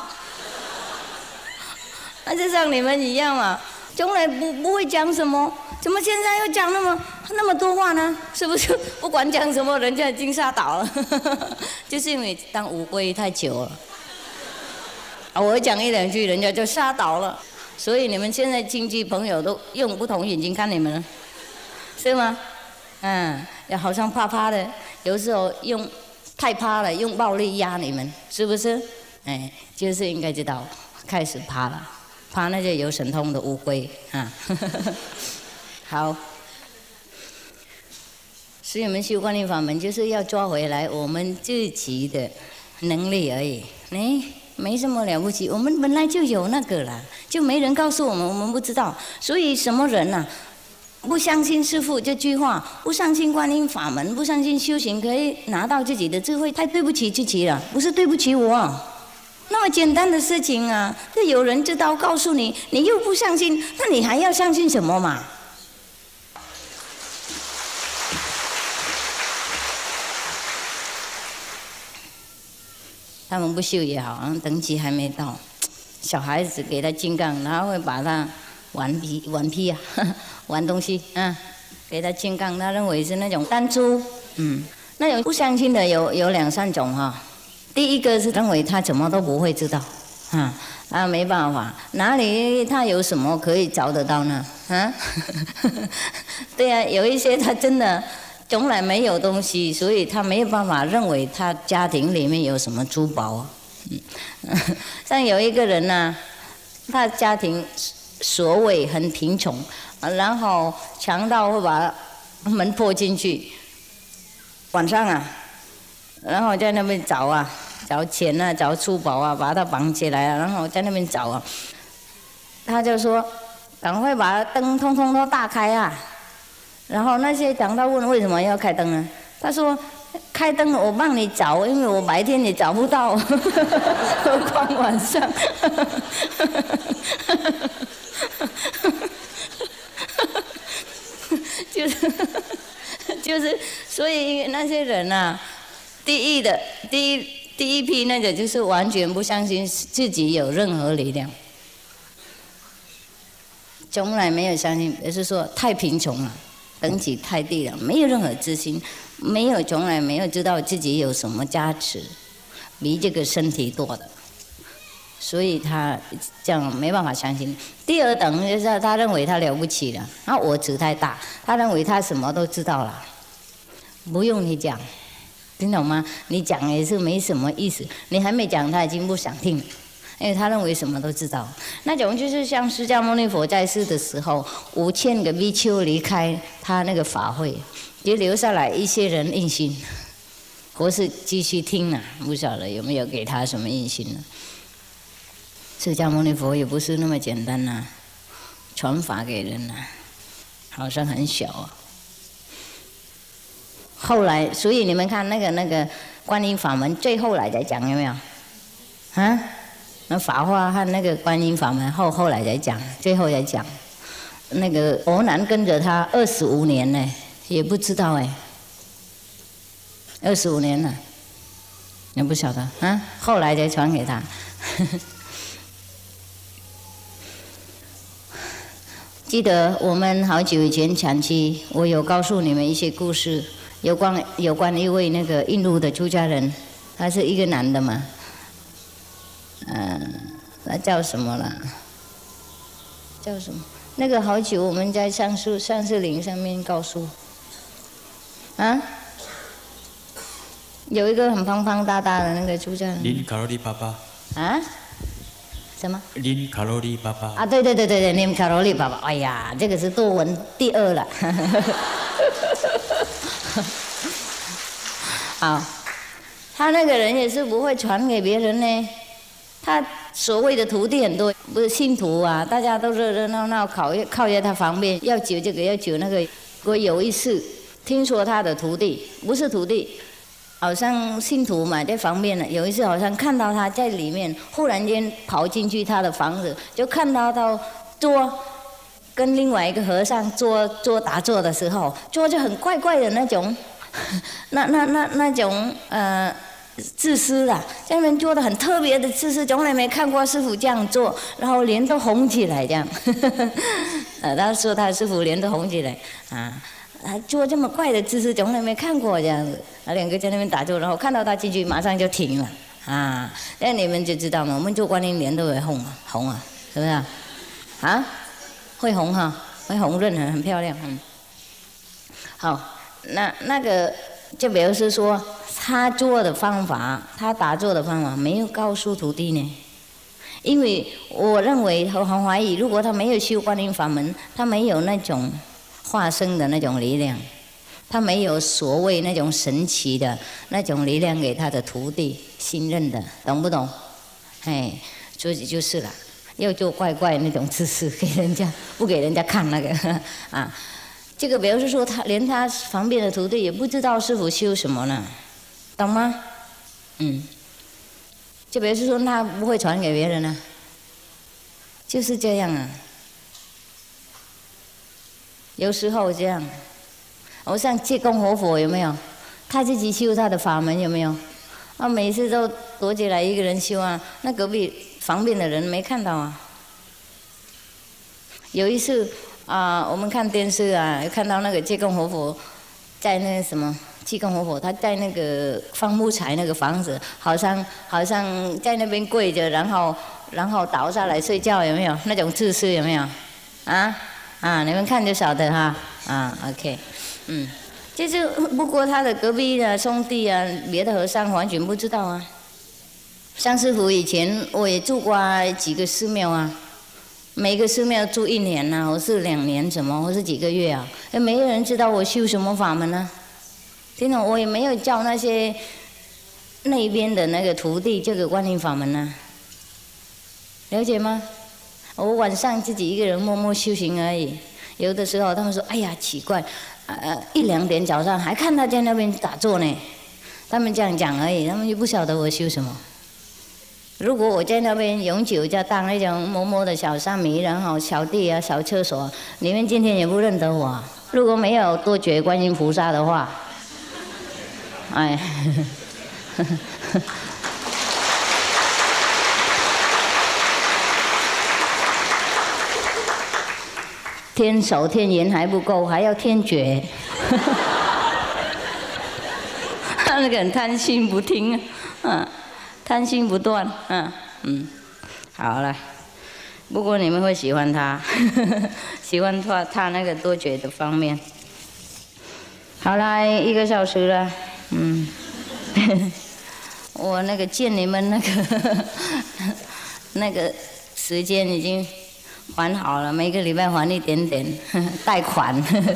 那就像你们一样嘛。从来不会讲什么，怎么现在又讲那么多话呢？是不是？不管讲什么，人家已经杀倒了，就是因为当乌龟太久了。我讲一两句，人家就杀倒了。所以你们现在亲戚朋友都用不同眼睛看你们了，是吗？也好像怕怕的，有时候用太怕了，用暴力压你们，是不是？就是应该知道，开始怕了。怕那些有神通的乌龟啊！好，所以我们修观音法门就是要抓回来我们自己的能力而已，没什么了不起，我们本来就有那个了，就没人告诉我们，我们不知道。所以什么人不相信师父这句话，不相信观音法门，不相信修行可以拿到自己的智慧，太对不起自己了，不是对不起我。那么简单的事情啊，就有人知道告诉你，你又不相信，那你还要相信什么嘛？他们不修也好，等级还没到，小孩子给他金刚，然后会把他顽皮啊，玩东西啊，给他金刚，他认为是那种弹珠，那种不相信的有2、3种哈。第一个是认为他怎么都不会知道，他没办法，哪里他有什么可以找得到呢？对啊，有一些他真的从来没有东西，所以他没有办法认为他家庭里面有什么珠宝。像有一个人呢，他家庭所谓很贫穷，然后强盗会把门破进去，晚上然后在那边找钱找珠宝把他绑起来然后在那边找他就说赶快把灯通通都打开然后那些强盗问为什么要开灯呢？他说开灯我帮你找，因为我白天也找不到，何况晚上。就是，所以那些人第一批那个就是完全不相信自己有任何力量，从来没有相信，也是说太贫穷了，等级太低了，没有任何自信，从来没有知道自己有什么价值，比这个身体多的，所以他这样没办法相信。第二等就是他认为他了不起了，我执太大，他认为他什么都知道了，不用你讲。听懂吗？你讲也是没什么意思，你还没讲他已经不想听了，因为他认为什么都知道。那种就是像释迦牟尼佛在世的时候，5000个比丘离开他那个法会，就留下来一些人印心，或是继续听不晓得有没有给他什么印心呢？释迦牟尼佛也不是那么简单传法给人好像很小后来，所以你们看那个观音法门最后来才讲，有没有？那法华和那个观音法门后来才讲，最后才讲。那个欧南跟着他25年呢，也不知道25年了，也不晓得后来才传给他。记得我们好久以前前期，我有告诉你们一些故事。有关一位那个印度的出家人，他是一个男的嘛，他叫什么了？叫什么？那个好久我们在上士林上面告诉， 有一个很胖胖大大的那个出家人。 林卡罗利爸爸。 啊？什么？ 林卡罗利爸爸。 啊，对，林卡罗利爸爸。哎呀，这个是多闻第2了。好，他那个人也是不会传给别人呢。他所谓的徒弟很多，不是信徒啊，大家都热热闹闹靠在他旁边，要酒这个要酒那个。我有一次听说他的徒弟不是徒弟，好像信徒嘛，在旁边呢。有一次好像看到他在里面，忽然间跑进去他的房子，就看到桌跟另外一个和尚做打坐的时候，做就很怪怪的那种，那种姿势啦，在那边做的很特别的姿势，从来没看过师父这样做，然后脸都红起来这样。他说他师父脸都红起来啊，做这么怪的姿势，从来没看过这样子。2个在那边打坐，然后看到他进去，马上就停了啊。那你们就知道嘛，我们做观音脸都会红啊，是不是啊？啊，会红哈，会红润很漂亮。好，那个就表示说。他做的方法，他打坐的方法没有告诉徒弟呢，因为我认为和很怀疑，如果他没有修观音法门，他没有那种化身的那种力量，他没有所谓那种神奇的那种力量给他的徒弟信任的，懂不懂？哎，所以就是了，要做怪怪那种姿势给人家，不给人家看那个啊。这个表示说，连他旁边的徒弟也不知道师父修什么呢。懂吗？就表示说他不会传给别人啊，就是这样啊。有时候这样，我像济公活佛有没有？他自己修他的法门有没有？每次都躲起来一个人修啊，那隔壁旁边的人没看到啊。有一次我们看电视啊，看到那个济公活佛在那什么。济公活佛他在那个放木材那个房子，好像在那边跪着，然后倒下来睡觉，有没有那种姿势？有没有？你们看就晓得哈。OK， 就是不过他的隔壁的兄弟啊，别的和尚完全不知道啊。像师父以前我也住过几个寺庙啊，每个寺庙住1年啊，或是2年什么，或是几个月啊，没有人知道我修什么法门啊。听懂？我也没有教那些那边的那个徒弟这个观音法门啊，了解吗？我晚上自己一个人默默修行而已。有的时候他们说：“哎呀，奇怪，1、2点早上还看他在那边打坐呢。”他们这样讲而已，他们就不晓得我修什么。如果我在那边永久就当那种默默的小沙弥，然后扫地啊、扫厕所，你们今天也不认得我。如果没有多觉观音菩萨的话。哎，天手天眼还不够，还要天觉。那个人贪心不听贪心不断，好了。不过你们会喜欢他，喜欢他那个多觉的方面。好了，1个小时了。我那个见你们那个时间已经还好了，每个礼拜还一点点贷款。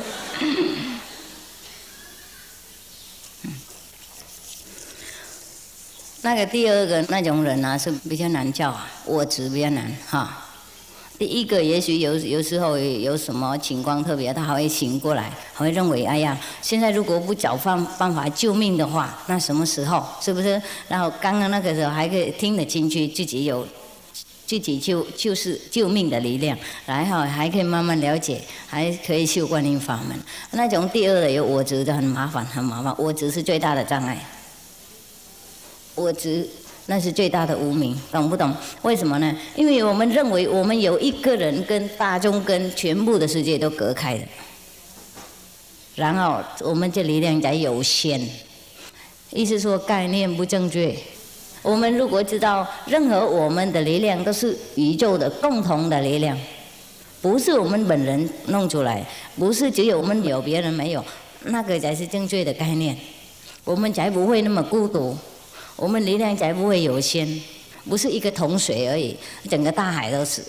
那个第2个那种人啊是比较难教啊，我执比较难哈。第1个也许有时候有什么情况特别，他还会醒过来，还会认为哎呀，现在如果不找办法救命的话，那什么时候是不是？然后刚刚那个时候还可以听得进去，自己有自己就是救命的力量，然后还可以慢慢了解，还可以修观音法门。那种第2的有我执的很麻烦，我执是最大的障碍，我执。那是最大的无明，懂不懂？为什么呢？因为我们认为我们有一个人跟大众跟全部的世界都隔开了，然后我们这力量才有限，意思说概念不正确。我们如果知道任何我们的力量都是宇宙的共同的力量，不是我们本人弄出来，不是只有我们有别人没有，那个才是正确的概念。 我们才不会那么孤独，我们力量才不会有限，不是一个桶水而已，整个大海都是。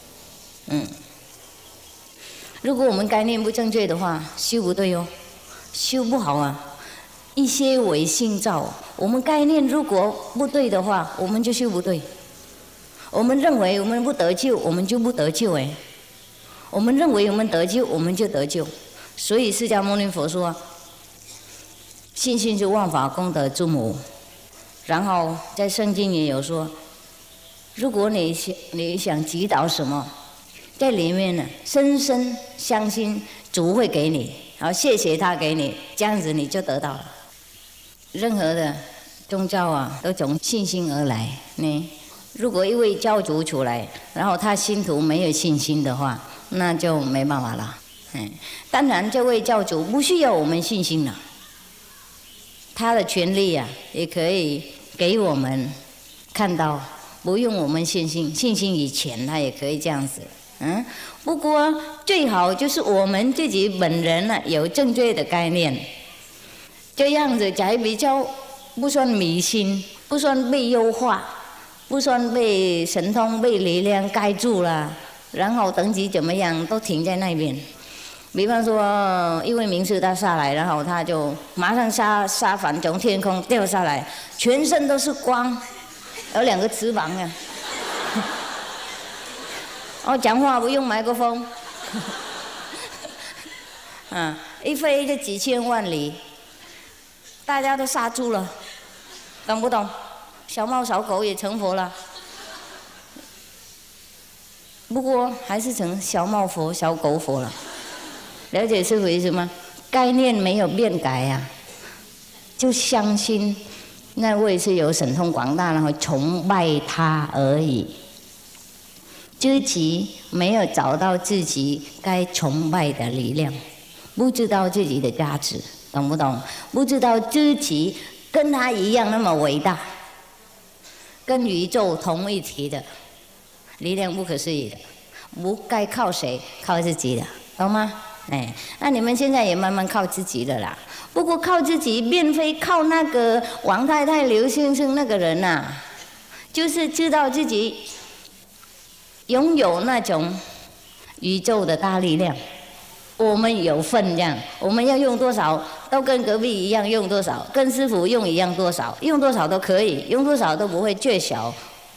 如果我们概念不正确的话，修不对哦，修不好啊。一些唯心造，我们概念如果不对的话，我们就修不对。我们认为我们不得救，我们就不得救哎。我们认为我们得救，我们就得救。所以释迦牟尼佛说，信心是万法功德之母。然后在圣经也有说，如果你想祈祷什么，在里面呢，深深相信主会给你，然后谢谢他给你，这样子你就得到了。任何的宗教啊，都从信心而来。如果一位教主出来，然后他信徒没有信心的话，那就没办法了。当然，这位教主不需要我们信心了，他的权利啊，也可以给我们看到，不用我们信心以前，他也可以这样子。不过最好就是我们自己本人啊，有正确的概念。这样子才比较不算迷信，不算被优化，不算被神通、被力量盖住了，然后等级怎么样都停在那边。比方说，一位名师他下来，然后他就马上沙凡从天空掉下来，全身都是光，有2个翅膀啊。讲话不用麦克风，一飞就几千万里。大家都刹住了，懂不懂？小猫小狗也成佛了，不过还是成小猫佛、小狗佛了。了解师父意思吗？概念没有变改呀，就相信那位是有神通广大，然后崇拜他而已。自己没有找到自己该崇拜的力量，不知道自己的价值。懂不懂？不知道自己跟他一样那么伟大，跟宇宙同一体的力量不可思议的，不该靠谁？靠自己的，懂吗？那你们现在也慢慢靠自己的啦。不过靠自己，并非靠那个王太太、刘先生那个人呐，就是知道自己拥有那种宇宙的大力量。我们有份这样，我们要用多少都跟隔壁一样用多少，跟师父用一样多少，用多少都可以，用多少都不会缺少，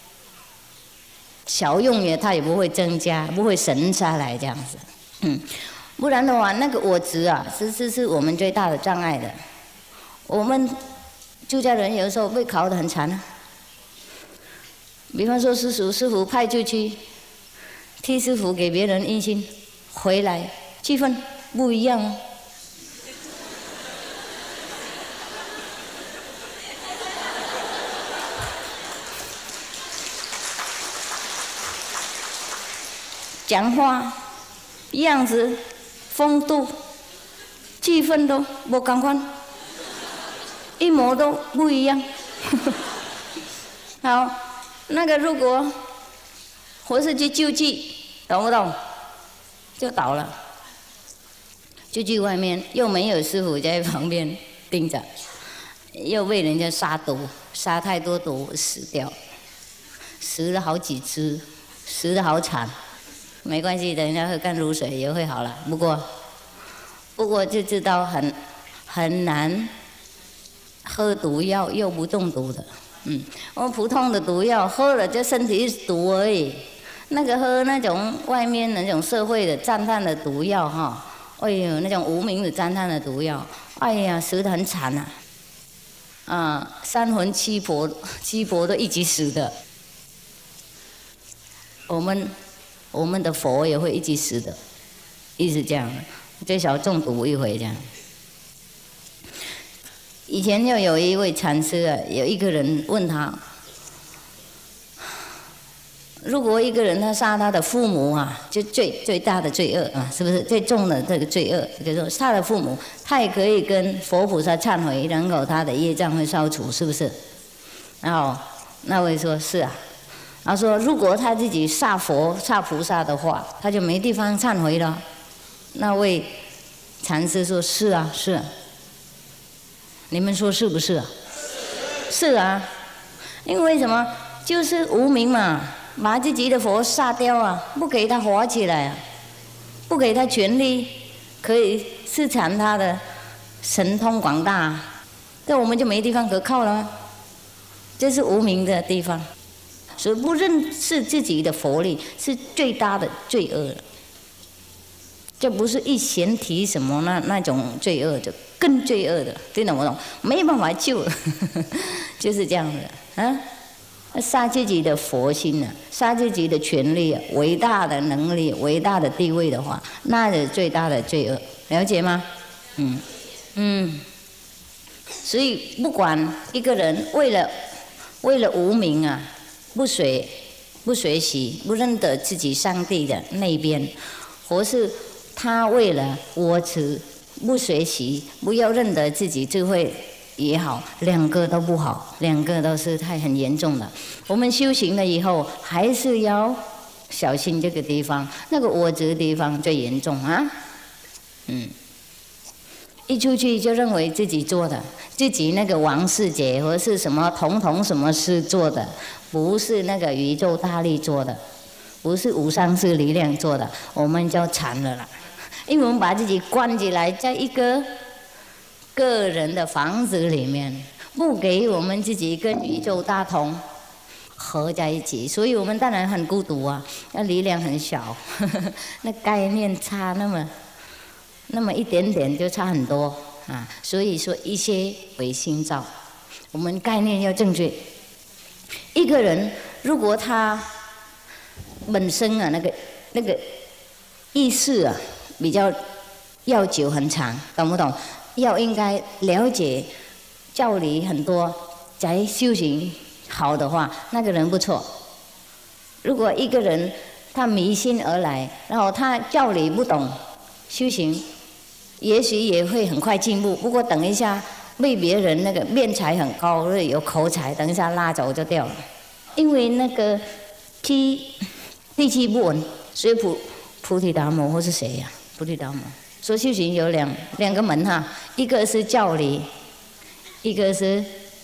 小用也它也不会增加，不会省下来这样子。不然的话，那个我执啊，是我们最大的障碍的。我们出家人有时候被考得很惨啊。比方说师父派出去替师父给别人印心，回来气氛不一样哦。讲话样子、风度、气氛都不同款，一模都不一样。好，那个如果活是去救济，懂不懂？就倒了。救济外面又没有师父在旁边盯着，又被人家杀毒，杀太多毒死掉，死了好几只，死得好惨。没关系，等一下喝甘露水也会好了。不过就知道很难喝毒药又不中毒的。我们普通的毒药喝了，这身体是毒而已。那个喝那种外面那种社会的赞叹的毒药哈，哎呦，那种无名的赞叹的毒药，哎呀，死得很惨啊！三魂七魄都一起死的。我们的佛也会一起死的，一直这样，最少中毒一回这样。以前就有一位禅师啊，有一个人问他，如果一个人他杀他的父母啊，就最大的罪恶啊，是不是最重的这个罪恶？比如说杀了父母，他也可以跟佛菩萨忏悔，然后他的业障会消除，是不是？然后那位说是啊。他说：“如果他自己杀佛、杀菩萨的话，他就没地方忏悔了。”那位禅师说：“是啊，是啊。” 你们说是不是啊？是啊，因为什么？就是无明嘛，把自己的佛杀掉啊，不给他活起来啊，不给他权利，可以施展他的神通广大，那我们就没地方可靠了。这是无明的地方，所以不认识自己的佛力是最大的罪恶了。这不是一弦提什么那种罪恶的，更罪恶的，听懂不懂？没办法救了，就是这样的啊！杀自己的佛心啊，杀自己的权利啊，伟大的能力、伟大的地位的话，那是最大的罪恶，了解吗？所以不管一个人为了无明啊，不学习，不认得自己上帝的那边，或是他为了我执不学习，不要认得自己智慧也好，两个都不好，两个都是很严重的。我们修行了以后，还是要小心这个地方，那个我执的地方最严重啊。一出去就认为自己做的，自己那个王世杰或是什么统什么事做的，不是那个宇宙大力做的，不是无上士力量做的，我们就惨了啦。因为我们把自己关起来，在一个个人的房子里面，不给我们自己跟宇宙大同合在一起，所以我们当然很孤独啊，那力量很小，那概念差那么一点点就差很多啊。所以说一些唯心造，我们概念要正确。一个人如果他本身啊那个意识啊比较要久很长，懂不懂？要应该了解教理很多，才修行好的话，那个人不错。如果一个人他迷信而来，然后他教理不懂，修行也许也会很快进步，不过等一下被别人那个辩才很高，有口才，等一下拉走就掉了。因为那个地气不稳，所以菩提达摩或是谁呀？菩提达摩说修行有两个门哈，一个是教理，一个是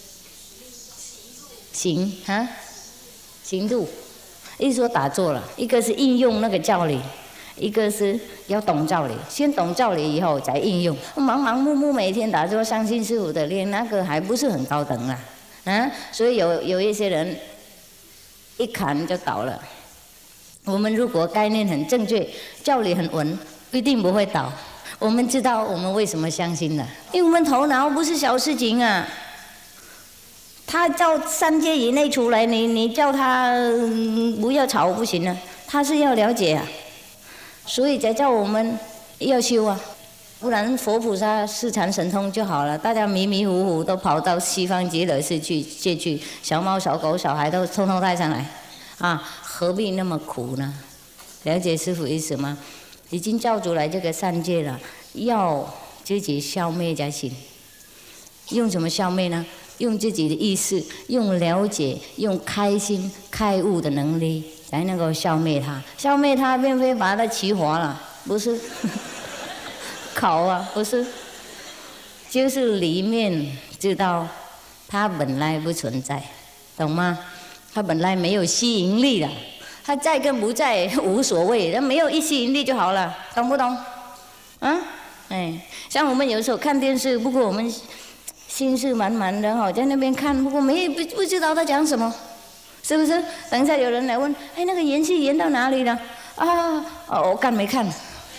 行度。一说打坐了，一个是应用那个教理，一个是要懂教理。先懂教理以后再应用。忙碌碌每天打坐，相信师父的练，那个还不是很高等啊。所以有一些人一砍就倒了。我们如果概念很正确，教理很稳，一定不会倒。我们知道我们为什么相信的，因为我们头脑不是小事情啊。他叫3界以内出来，你叫他不要吵不行啊，他是要了解啊，所以才叫我们要修啊，不然佛菩萨施展神通就好了，大家迷迷糊糊都跑到西方极乐世界去，小猫小狗小孩都通通带上来啊，何必那么苦呢？了解师父意思吗？已经教出来这个3界了，要自己消灭才行。用什么消灭呢？用自己的意识，用了解，用开心开悟的能力，才能够消灭它。消灭它，并非把它起火了，不是烤啊，不是，就是里面知道它本来不存在，懂吗？它本来没有吸引力的，它在跟不在无所谓，它没有吸引力就好了，懂不懂？啊，像我们有时候看电视，不过我们心事满满的哈，在那边看，不过不知道他讲什么，是不是？等一下有人来问，那个演戏演到哪里了？我刚没看，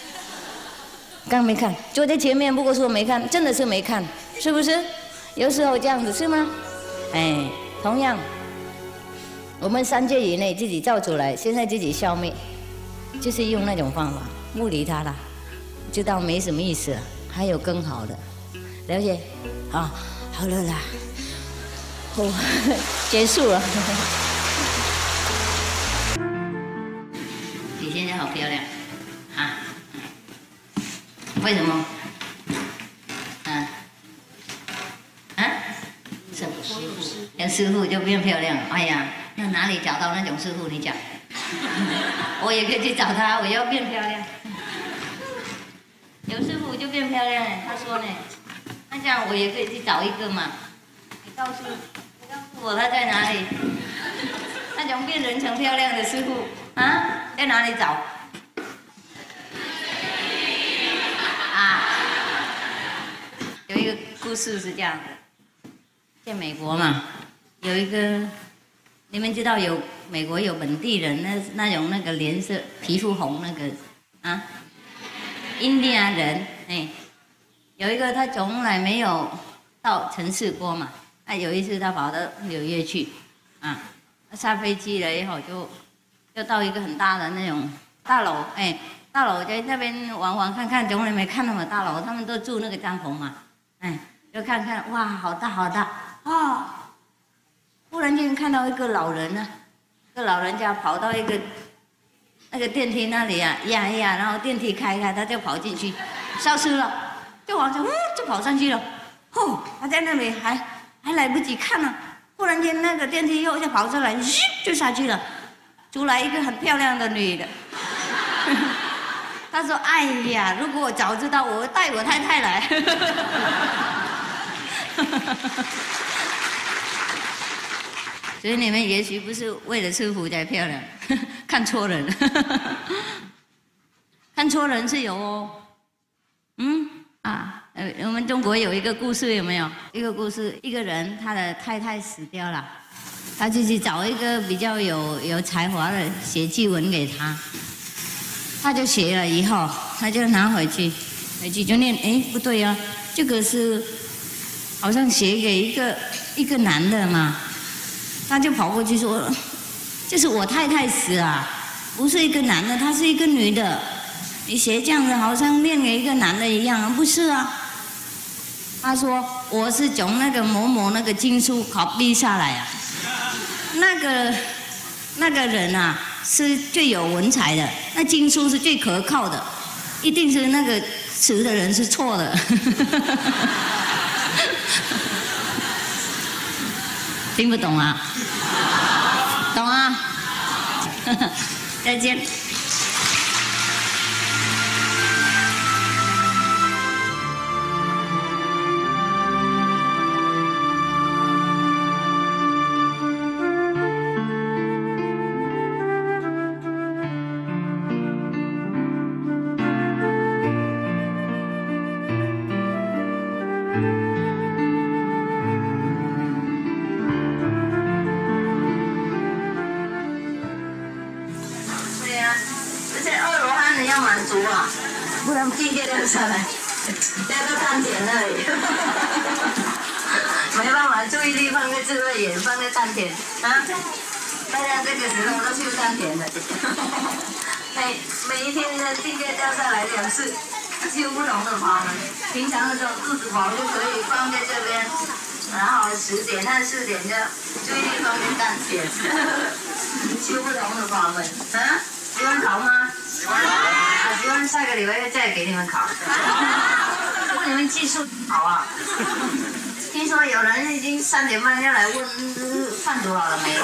坐在前面，不过说没看，真的是没看，是不是？有时候这样子是吗？同样，我们3界以内自己造出来，现在自己消灭，就是用那种方法，不理他了，知道没什么意思了，还有更好的，了解？好了啦，结束了。你现在好漂亮，为什么？有师傅就变漂亮了。哎呀，那哪里找到那种师傅？你讲，我也可以去找他，我要变漂亮。有师傅就变漂亮，他说呢。 那这样我也可以去找一个嘛。你告诉我他在哪里？那种变人成漂亮的师傅啊，在哪里找？啊，有一个故事是这样的，在美国嘛，有一个，你们知道有美国有本地人那种那个脸色皮肤红那个啊，印第安人哎，有一个他从来没有到城市过嘛，那有一次他跑到纽约去啊。下飞机了以后就到一个很大的那种大楼，哎，大楼在那边玩看看，从来没看那么大楼，他们都住那个帐篷嘛，哎，就看看，哇，好大好大，哦，忽然间看到一个老人呢，一个老人家跑到一个那个电梯那里啊，压一压，然后电梯开，他就跑进去，消失了，就往上，就跑上去了，哦，他在那里还来不及看呢。忽然间，那个电梯又跑出来，就下去了，出来一个很漂亮的女的。他说：“哎呀，如果我早知道，我带我太太来。”所以你们也许不是为了吃福才漂亮，看错人，看错人是有哦。我们中国有一个故事，有没有？一个故事，一个人他的太太死掉了，他就去找一个比较有才华的写祭文给他，他就写了以后，他就拿回去就念，哎，不对啊，这个是好像写给一个男的嘛，他就跑过去说，这是我太太死啊，不是一个男的，她是一个女的。你写这样子好像念给一个男的一样啊，不是啊？他说我是从那个某某那个经书 copy 下来啊，那个人啊是最有文采的，那经书是最可靠的，一定是那个词的人是错的。听不懂啊？懂啊？再见。不然境界掉下来，掉到丹田那里，没办法，注意力放在智慧眼，放在丹田啊！大家这个时候都去丹田了，每一天的境界掉下来2次，修不同的法门。平常的时候肚子饱就可以放在这边，然后10点和4点就注意力放在丹田，修不同的法门啊！喜欢考吗？喜欢下个礼拜再给你们考。问你们技术好啊？听说有人已经3点半要来问饭煮好了没？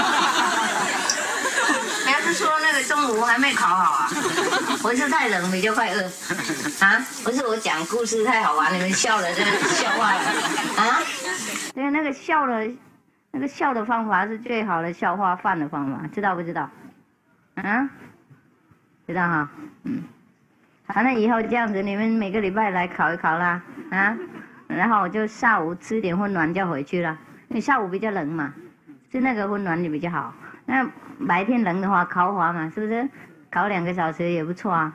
要是说那个中午还没烤好啊？不是太冷，比较快饿啊？不是我讲故事太好玩，你们笑了，这笑坏了啊？对，那个笑的方法是最好的消化饭的方法，知道不知道？啊？知道哈，好，那以后这样子，你们每个礼拜来考一考啦，啊，然后我就下午吃点荤暖就回去了，因为下午比较冷嘛，吃那个荤暖就比较好。那白天冷的话，烤滑嘛，是不是？烤2个小时也不错啊，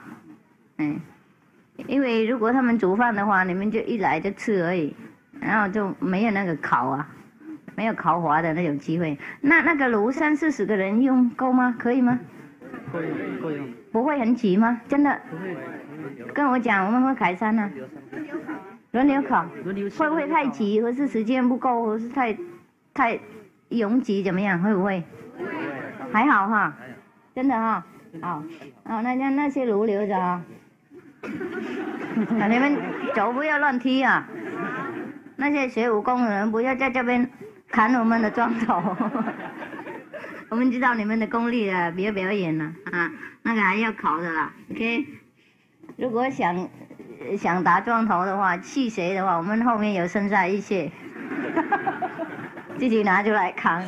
因为如果他们煮饭的话，你们就一来就吃而已，然后就没有那个烤啊，没有烤滑的那种机会。那个炉30-40个人用够吗？可以吗？够用。不会很挤吗？真的？跟我讲，我们会改善啊。轮流烤。会不会太挤，或是时间不够，或是太拥挤，怎么样？会不会？还好哈，真的哈。那些炉留着啊。你们手不要乱踢啊。那些学武功的人不要在这边砍我们的砖头。我们知道你们的功力了，不要表演了啊，那个还要考的啦 ，OK。如果想想打撞头的话，气谁的话，我们后面有生杀一切，自己拿出来扛。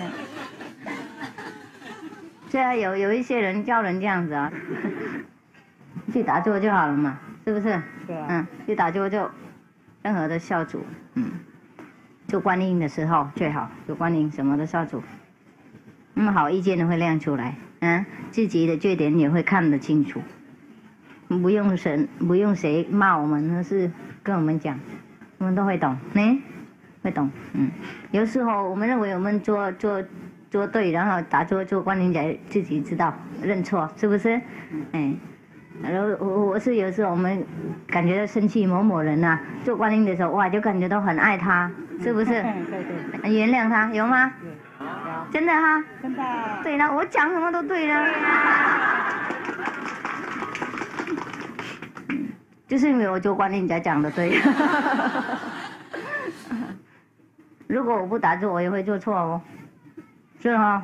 现在有一些人教人这样子啊，去打坐就好了嘛，是不是？ 对啊。 去打坐就任何的消除，做观音的时候最好，做观音什么的消除，那么好意见会亮出来，自己的缺点也会看得清楚。不用谁骂我们，而是跟我们讲，我们都会懂，会懂，有时候我们认为我们做对，然后打坐做观音才自己知道认错，是不是？然后我是有时候我们感觉到生气某人啊，做观音的时候哇，就感觉到很爱他，是不是？ 对。 原谅他有吗？ 有。 真的哈？ 真的。 对了，我讲什么都对了。就是因为我做观音才讲的对。如果我不打坐，我也会做错哦，是哈？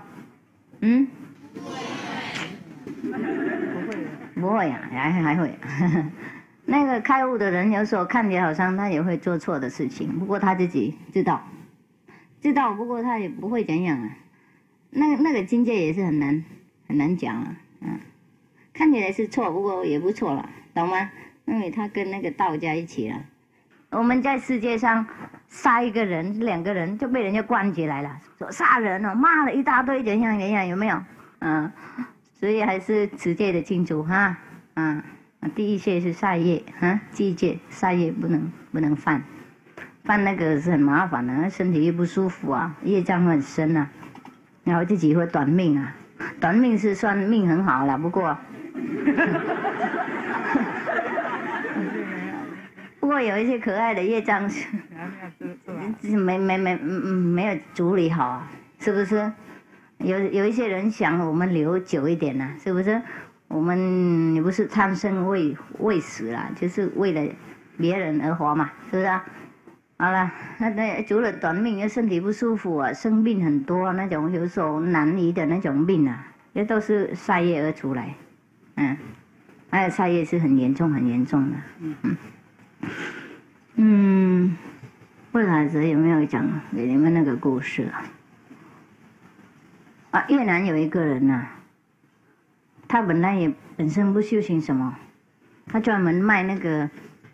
不会呀，还会。那个开悟的人，有时候看起来好像他也会做错的事情，不过他自己知道，不过他也不会怎样啊。那个境界也是很难讲啊，看起来是错，不过也不错了，懂吗？因为他跟那个道家一起了。我们在世界上杀一个人、2个人就被人家关起来了，说杀人哦，骂了一大堆，怎样，有没有？所以还是持戒的清楚哈，第一戒是杀业戒戒，杀业不能犯那个是很麻烦的，身体又不舒服啊，业障很深啊，然后自己会短命啊，短命是算命很好了，不过。不过有一些可爱的业障是没有处理好啊，是不是？有一些人想我们留久一点呢，是不是？我们也不是贪生畏死啦，就是为了别人而活嘛，是不是啊？好了，那除了短命，身体不舒服啊，生病很多那种有时候难医的那种病啊，这都是杀业而出来，还有杀业是很严重的，慧海子有没有讲给你们那个故事啊？越南有一个人啊，他本身不修行什么，他专门卖那个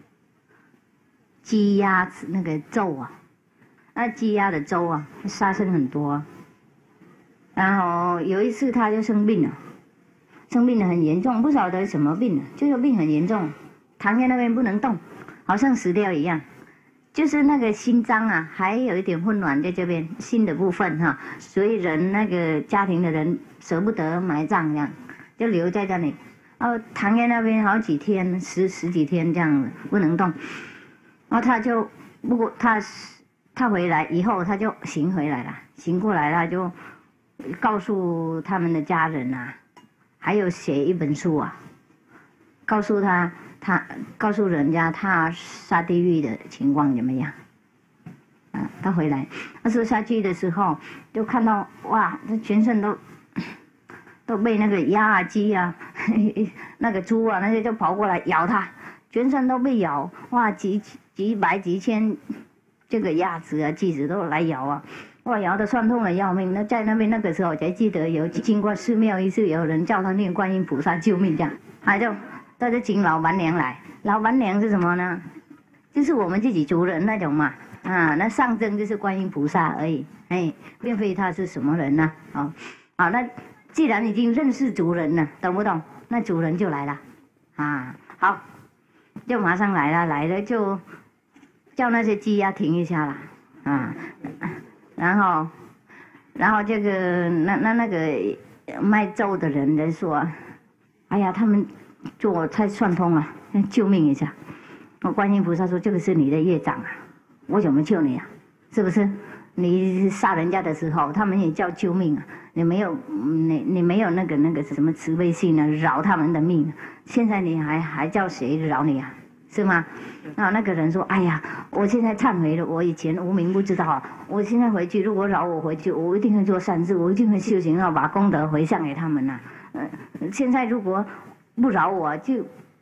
鸡鸭那个粥啊，那鸡鸭的粥啊，杀生很多啊。然后有一次他就生病了很严重，不晓得什么病就是病很严重，躺在那边不能动，好像死掉一样。就是那个心脏啊，还有一点混乱在这边心的部分哈，所以那个家庭的人舍不得埋葬这样，就留在这里，然后躺在那边好几天，十几天这样子不能动，然后不过他回来以后他就醒回来了，醒过来了就告诉他们的家人啊，还有写一本书啊，告诉人家他下地狱的情况怎么样？他回来，他说下去的时候就看到哇，他全身都被那个鸭啊、鸡啊、那个猪啊那些就跑过来咬他，全身都被咬，哇，几百几千这个鸭子啊、鸡子都来咬啊，哇，咬得酸痛的要命。那在那边那个时候才记得有经过寺庙一次，有人叫他念观音菩萨救命这样，他就请老板娘来。老板娘是什么呢？就是我们自己族人那种嘛，那上身就是观音菩萨而已，并非他是什么人呢？好，那既然已经认识族人了，懂不懂？那族人就来了，好，就马上来了就叫那些鸡鸭停一下了，然后这个那个卖粥的人来说，哎呀，他们做太串通了，救命一下！我观音菩萨说这个是你的业障啊，我怎么救你啊？是不是？你杀人家的时候，他们也叫救命啊！你没有那个什么慈悲心啊，饶他们的命，现在你还叫谁饶你啊？是吗？然后那个人说：“哎呀，我现在忏悔了，我以前无名不知道啊，我现在回去，如果饶我回去，我一定会做善事，我一定会修行，然后把功德回向给他们呐。现在如果不饶我，就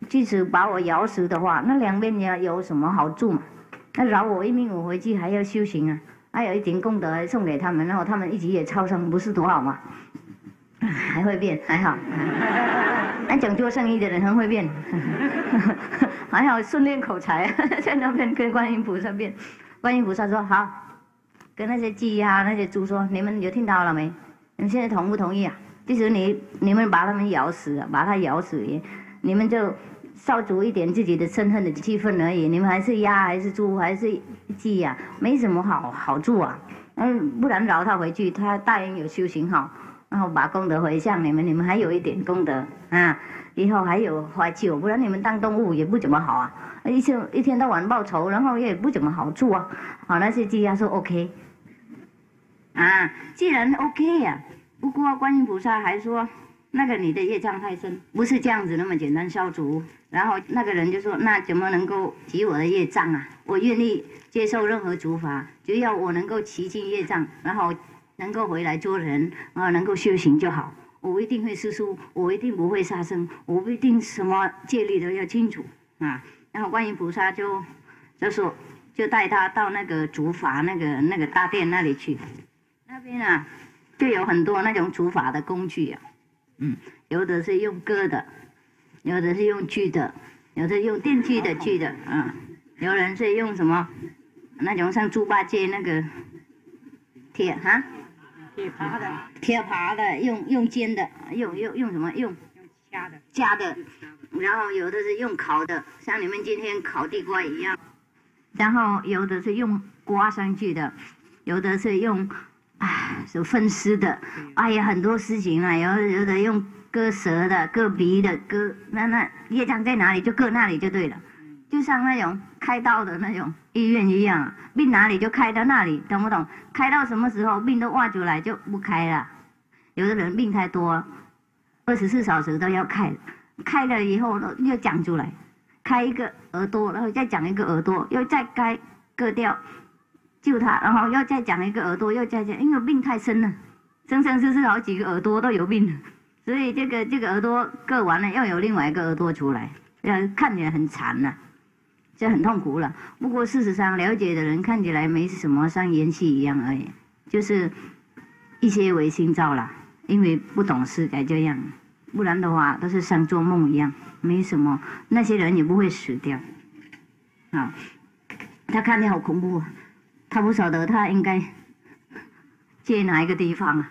即使把我咬死的话，那两边也有什么好处嘛？那饶我一命，我回去还要修行啊，还有一点功德送给他们，然后他们一起也超生，不是多好吗？还会变，还好。那讲做生意的人很会变，还好训练口才，在那边跟观音菩萨变。观音菩萨说好，跟那些鸡呀、那些猪说，你们有听到了没？你们现在同不同意啊？即使你们把他们咬死了，把它咬死也，你们就烧足一点自己的憎恨的气氛而已。你们还是鸭还是猪还是鸡呀、没什么好处啊。不然饶他回去，他答应有修行好。然后把功德回向你们，你们还有一点功德啊，以后还有怀旧，不然你们当动物也不怎么好啊，一天到晚报仇，然后也不怎么好处啊。好，那些鸡鸭说 OK， 啊，既然 OK 呀、不过观音菩萨还说，那个你的业障太深，不是这样子那么简单消除。然后那个人就说，那怎么能够洗我的业障啊？我愿意接受任何处罚，只要我能够洗净业障，然后能够回来做人，能够修行就好。我一定会吃素，我一定不会杀生，我不一定什么戒律都要清楚啊。然后观音菩萨就说，就带他到那个竹筏那个大殿那里去，那边啊就有很多那种竹筏的工具啊，有的是用割的，有的是用锯的，有的用电锯的锯的，有人是用什么那种像猪八戒那个铁耙的，用尖的，用什么用掐的，然后有的是用烤的，像你们今天烤地瓜一样，然后有的是用刮上去的，有的是用是分尸的，哎呀很多事情啊，有的用割舌的，割鼻的，割那业障在哪里就割那里就对了，就像那种开刀的那种医院一样啊，病哪里就开到那里，懂不懂？开到什么时候病都挖出来就不开了。有的人病太多，24小时都要开，开了以后又讲出来，开一个耳朵，然后再讲一个耳朵，又再割掉，救他，然后又再讲一个耳朵，又再讲，因为病太深了，生世好几个耳朵都有病了，所以这个耳朵割完了，又有另外一个耳朵出来，看起来很惨了。这很痛苦了，不过事实上了解的人看起来没什么，像演戏一样而已，就是一些违心造啦，因为不懂事才这样，不然的话都是像做梦一样，没什么，那些人也不会死掉。啊，他看见好恐怖啊，他不晓得他应该借哪一个地方啊，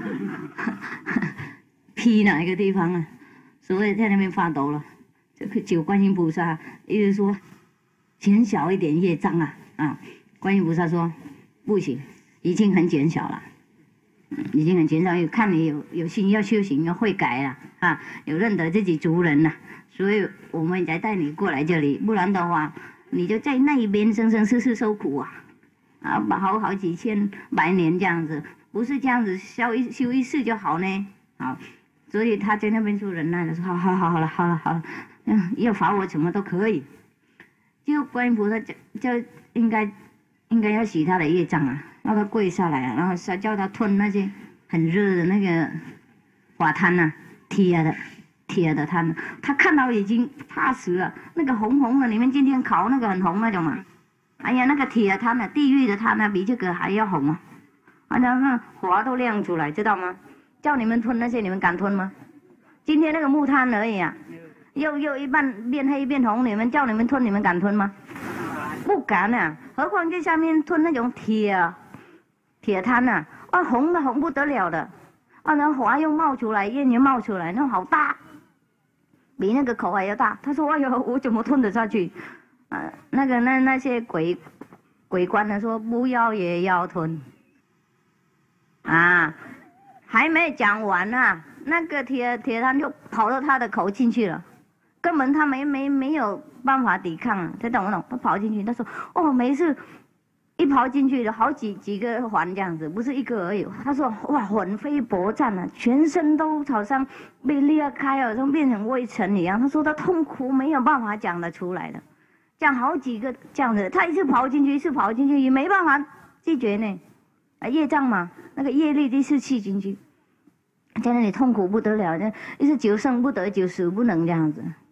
劈哪一个地方啊，所以在那边发抖了。这个求观音菩萨一直说减小一点业障啊，观音菩萨说不行，已经很减小了，已经很减少，看你有心要修行要会改了啊，有认得自己族人了，所以我们才带你过来这里，不然的话你就在那一边生世受苦啊，好几千百年这样子，不是这样子修一世就好呢，好，所以他在那边做忍耐的说好了，要罚我什么都可以。就观音菩萨就应该要洗他的业障啊，让他跪下来啊，然后叫他吞那些很热的那个瓦滩啊，铁的滩，他看到已经怕死了，那个红红的，你们今天烤那个很红那种嘛，哎呀那个铁滩啊，地狱的滩啊，比这个还要红啊，那火都亮出来，知道吗？叫你们吞那些，你们敢吞吗？今天那个木炭而已啊。又一半变黑变红，叫你们吞，你们敢吞吗？不敢啊！何况在下面吞那种铁滩啊，红的红不得了的，那火又冒出来，烟又冒出来，那好大，比那个口还要大。他说：“哎呦，我怎么吞得下去？”那些鬼官呢说：“不要也要吞。”还没讲完啊，那个铁滩就跑到他的口进去了。根本他没有办法抵抗啊，他懂不懂？他跑进去，他说：“没事。”一跑进去了好几个环这样子，不是一个而已。他说：“哇，魂飞魄散啊，全身都好像被裂开了，像变成微尘一样。”他说他痛苦没有办法讲得出来的，讲好几个这样子，他一次跑进去，也没办法拒绝呢。业障嘛，那个业力就是气进去，在那里痛苦不得了，一是久生不得，久死不能这样子。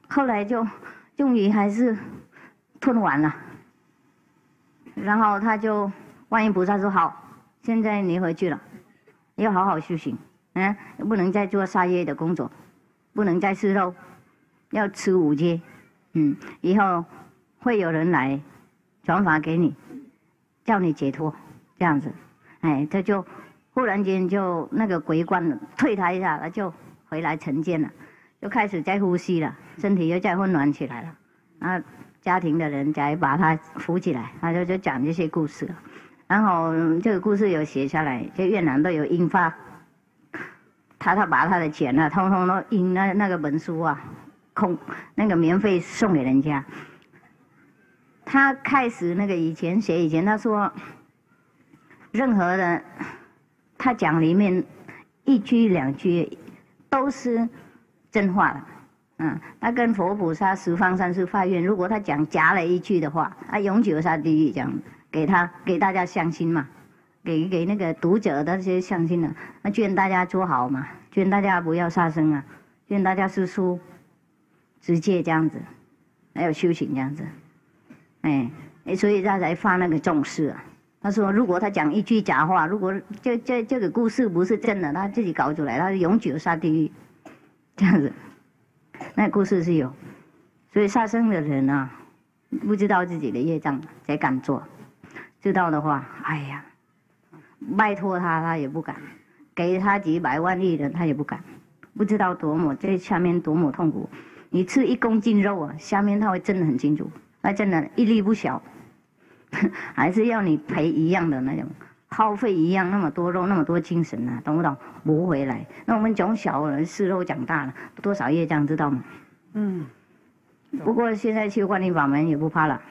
后来就终于还是吞完了，然后他就观音菩萨说好，现在你回去了，要好好修行，不能再做杀业的工作，不能再吃肉，要吃5戒，以后会有人来传法给你，叫你解脱，这样子，这就忽然间就那个鬼官退他一下，他就回来成见了，就开始在呼吸了，身体又在混乱起来了，啊，家庭的人才把他扶起来，他就讲这些故事，然后这个故事有写下来，在越南都有印发，他把他的钱啊，通通都印那个本书啊，那个免费送给人家。他开始那个以前他说，任何的他讲里面1句2句都是真话的，他跟佛菩萨十方三世发愿，如果他讲假了1句的话，他永久下地狱，这样给大家相信嘛，给那个读者的这些相信了，那劝大家做好嘛，劝大家不要杀生啊，劝大家吃素、持戒这样子，还有修行这样子，所以他才发那个重视啊。他说，如果他讲1句假话，如果这个故事不是真的，他自己搞出来，他永久下地狱，这样子。那故事是有，所以杀生的人啊，不知道自己的业障才敢做，知道的话，哎呀，拜托他也不敢，给他几百万亿人他也不敢，不知道在下面多么痛苦。你吃1公斤肉啊，下面他会真的很清楚，他真的一粒不小。还是要你赔一样的那种，耗费一样，那么多肉，那么多精神啊，懂不懂？补回来。那我们从小人吃肉长大了，多少业障知道吗？不过现在修观音法门也不怕了。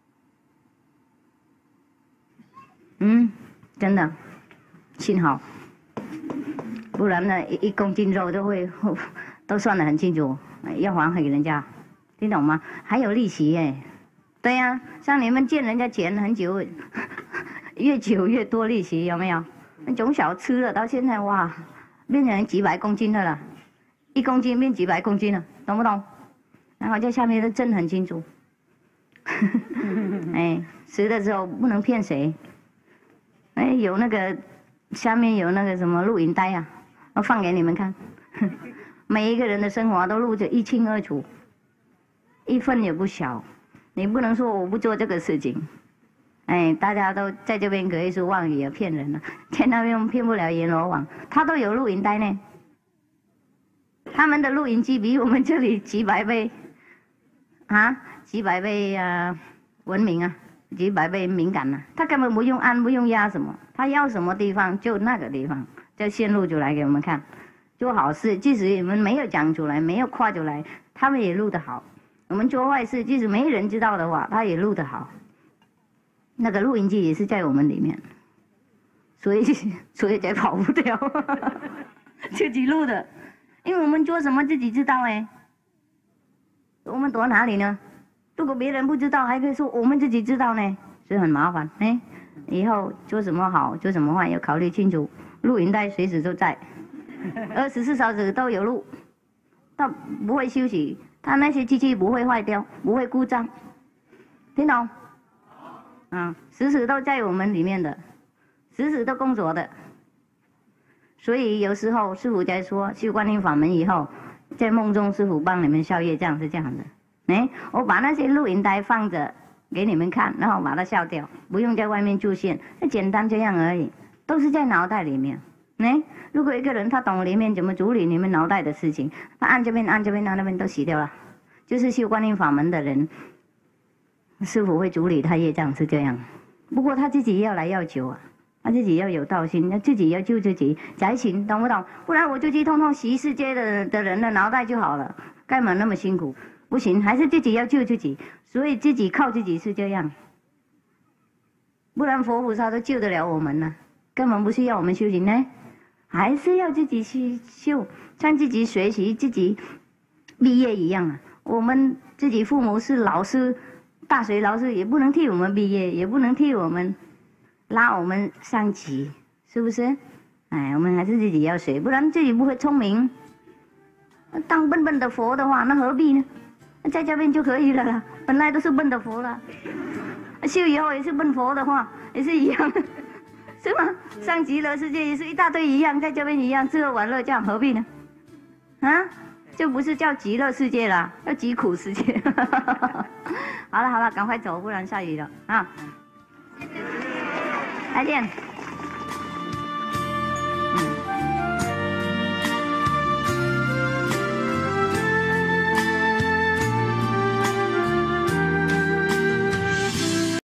真的，幸好，不然呢，1公斤肉都算得很清楚，要还给人家，听懂吗？还有利息耶。对呀，像你们借人家钱很久，越久越多利息，有没有？从小吃了到现在，哇，变成几百公斤的了，1公斤变几百公斤了，懂不懂？然后在下面都真很清楚。吃的时候不能骗谁。有那个下面有那个什么录影带啊，我放给你们看，每一个人的生活都录着1清2楚，1分也不小。你不能说我不做这个事情，大家都在这边可以说妄语骗人了，在那边骗不了阎罗王，他都有录影带呢，他们的录音机比我们这里几百倍，几百倍文明啊，几百倍敏感啊，他根本不用按不用压什么，他要什么地方就那个地方，就线录出来给我们看，做好事，即使你们没有讲出来，没有夸出来，他们也录得好。我们做坏事，即使没人知道的话，他也录得好。那个录音机也是在我们里面，所以才跑不掉，自己录的。因为我们做什么自己知道我们躲哪里呢？如果别人不知道，还可以说我们自己知道呢，所以很麻烦。以后做什么好，做什么坏要考虑清楚。录影带随时都在，24小时都有录，他不会休息。他那些机器不会坏掉，不会故障，听懂？时时都在我们里面的，时时都工作的。所以有时候师父在说修观音法门以后，在梦中师父帮你们消业障是这样的。我把那些录影带放着给你们看，然后把它消掉，不用在外面出现，简单这样而已，都是在脑袋里面。如果一个人他懂里面怎么处理你们脑袋的事情，他按这边按这边按那边都洗掉了。就是修观音法门的人，师父会处理他业障是这样。不过他自己要来要求啊，他自己要有道心，他自己要救自己才行，懂不懂？不然我就去通通洗世界的人的脑袋就好了，干嘛那么辛苦？不行，还是自己要救自己，所以自己靠自己是这样。不然佛菩萨都救得了我们呢，根本不需要我们修行呢。还是要自己去修，像自己学习自己毕业一样啊。我们自己父母是老师，大学老师也不能替我们毕业，也不能替我们拉我们上级，是不是？我们还是自己要学，不然自己不会聪明。当笨笨的佛的话，那何必呢？ 在这边就可以了啦。本来都是奔的佛了，修以后也是奔佛的话，也是一样，是吗？上极乐世界也是一大堆一样，在这边一样，吃喝玩乐这样何必呢？啊，就不是叫极乐世界啦，叫极苦世界。好了，赶快走，不然下雨了啊！再见。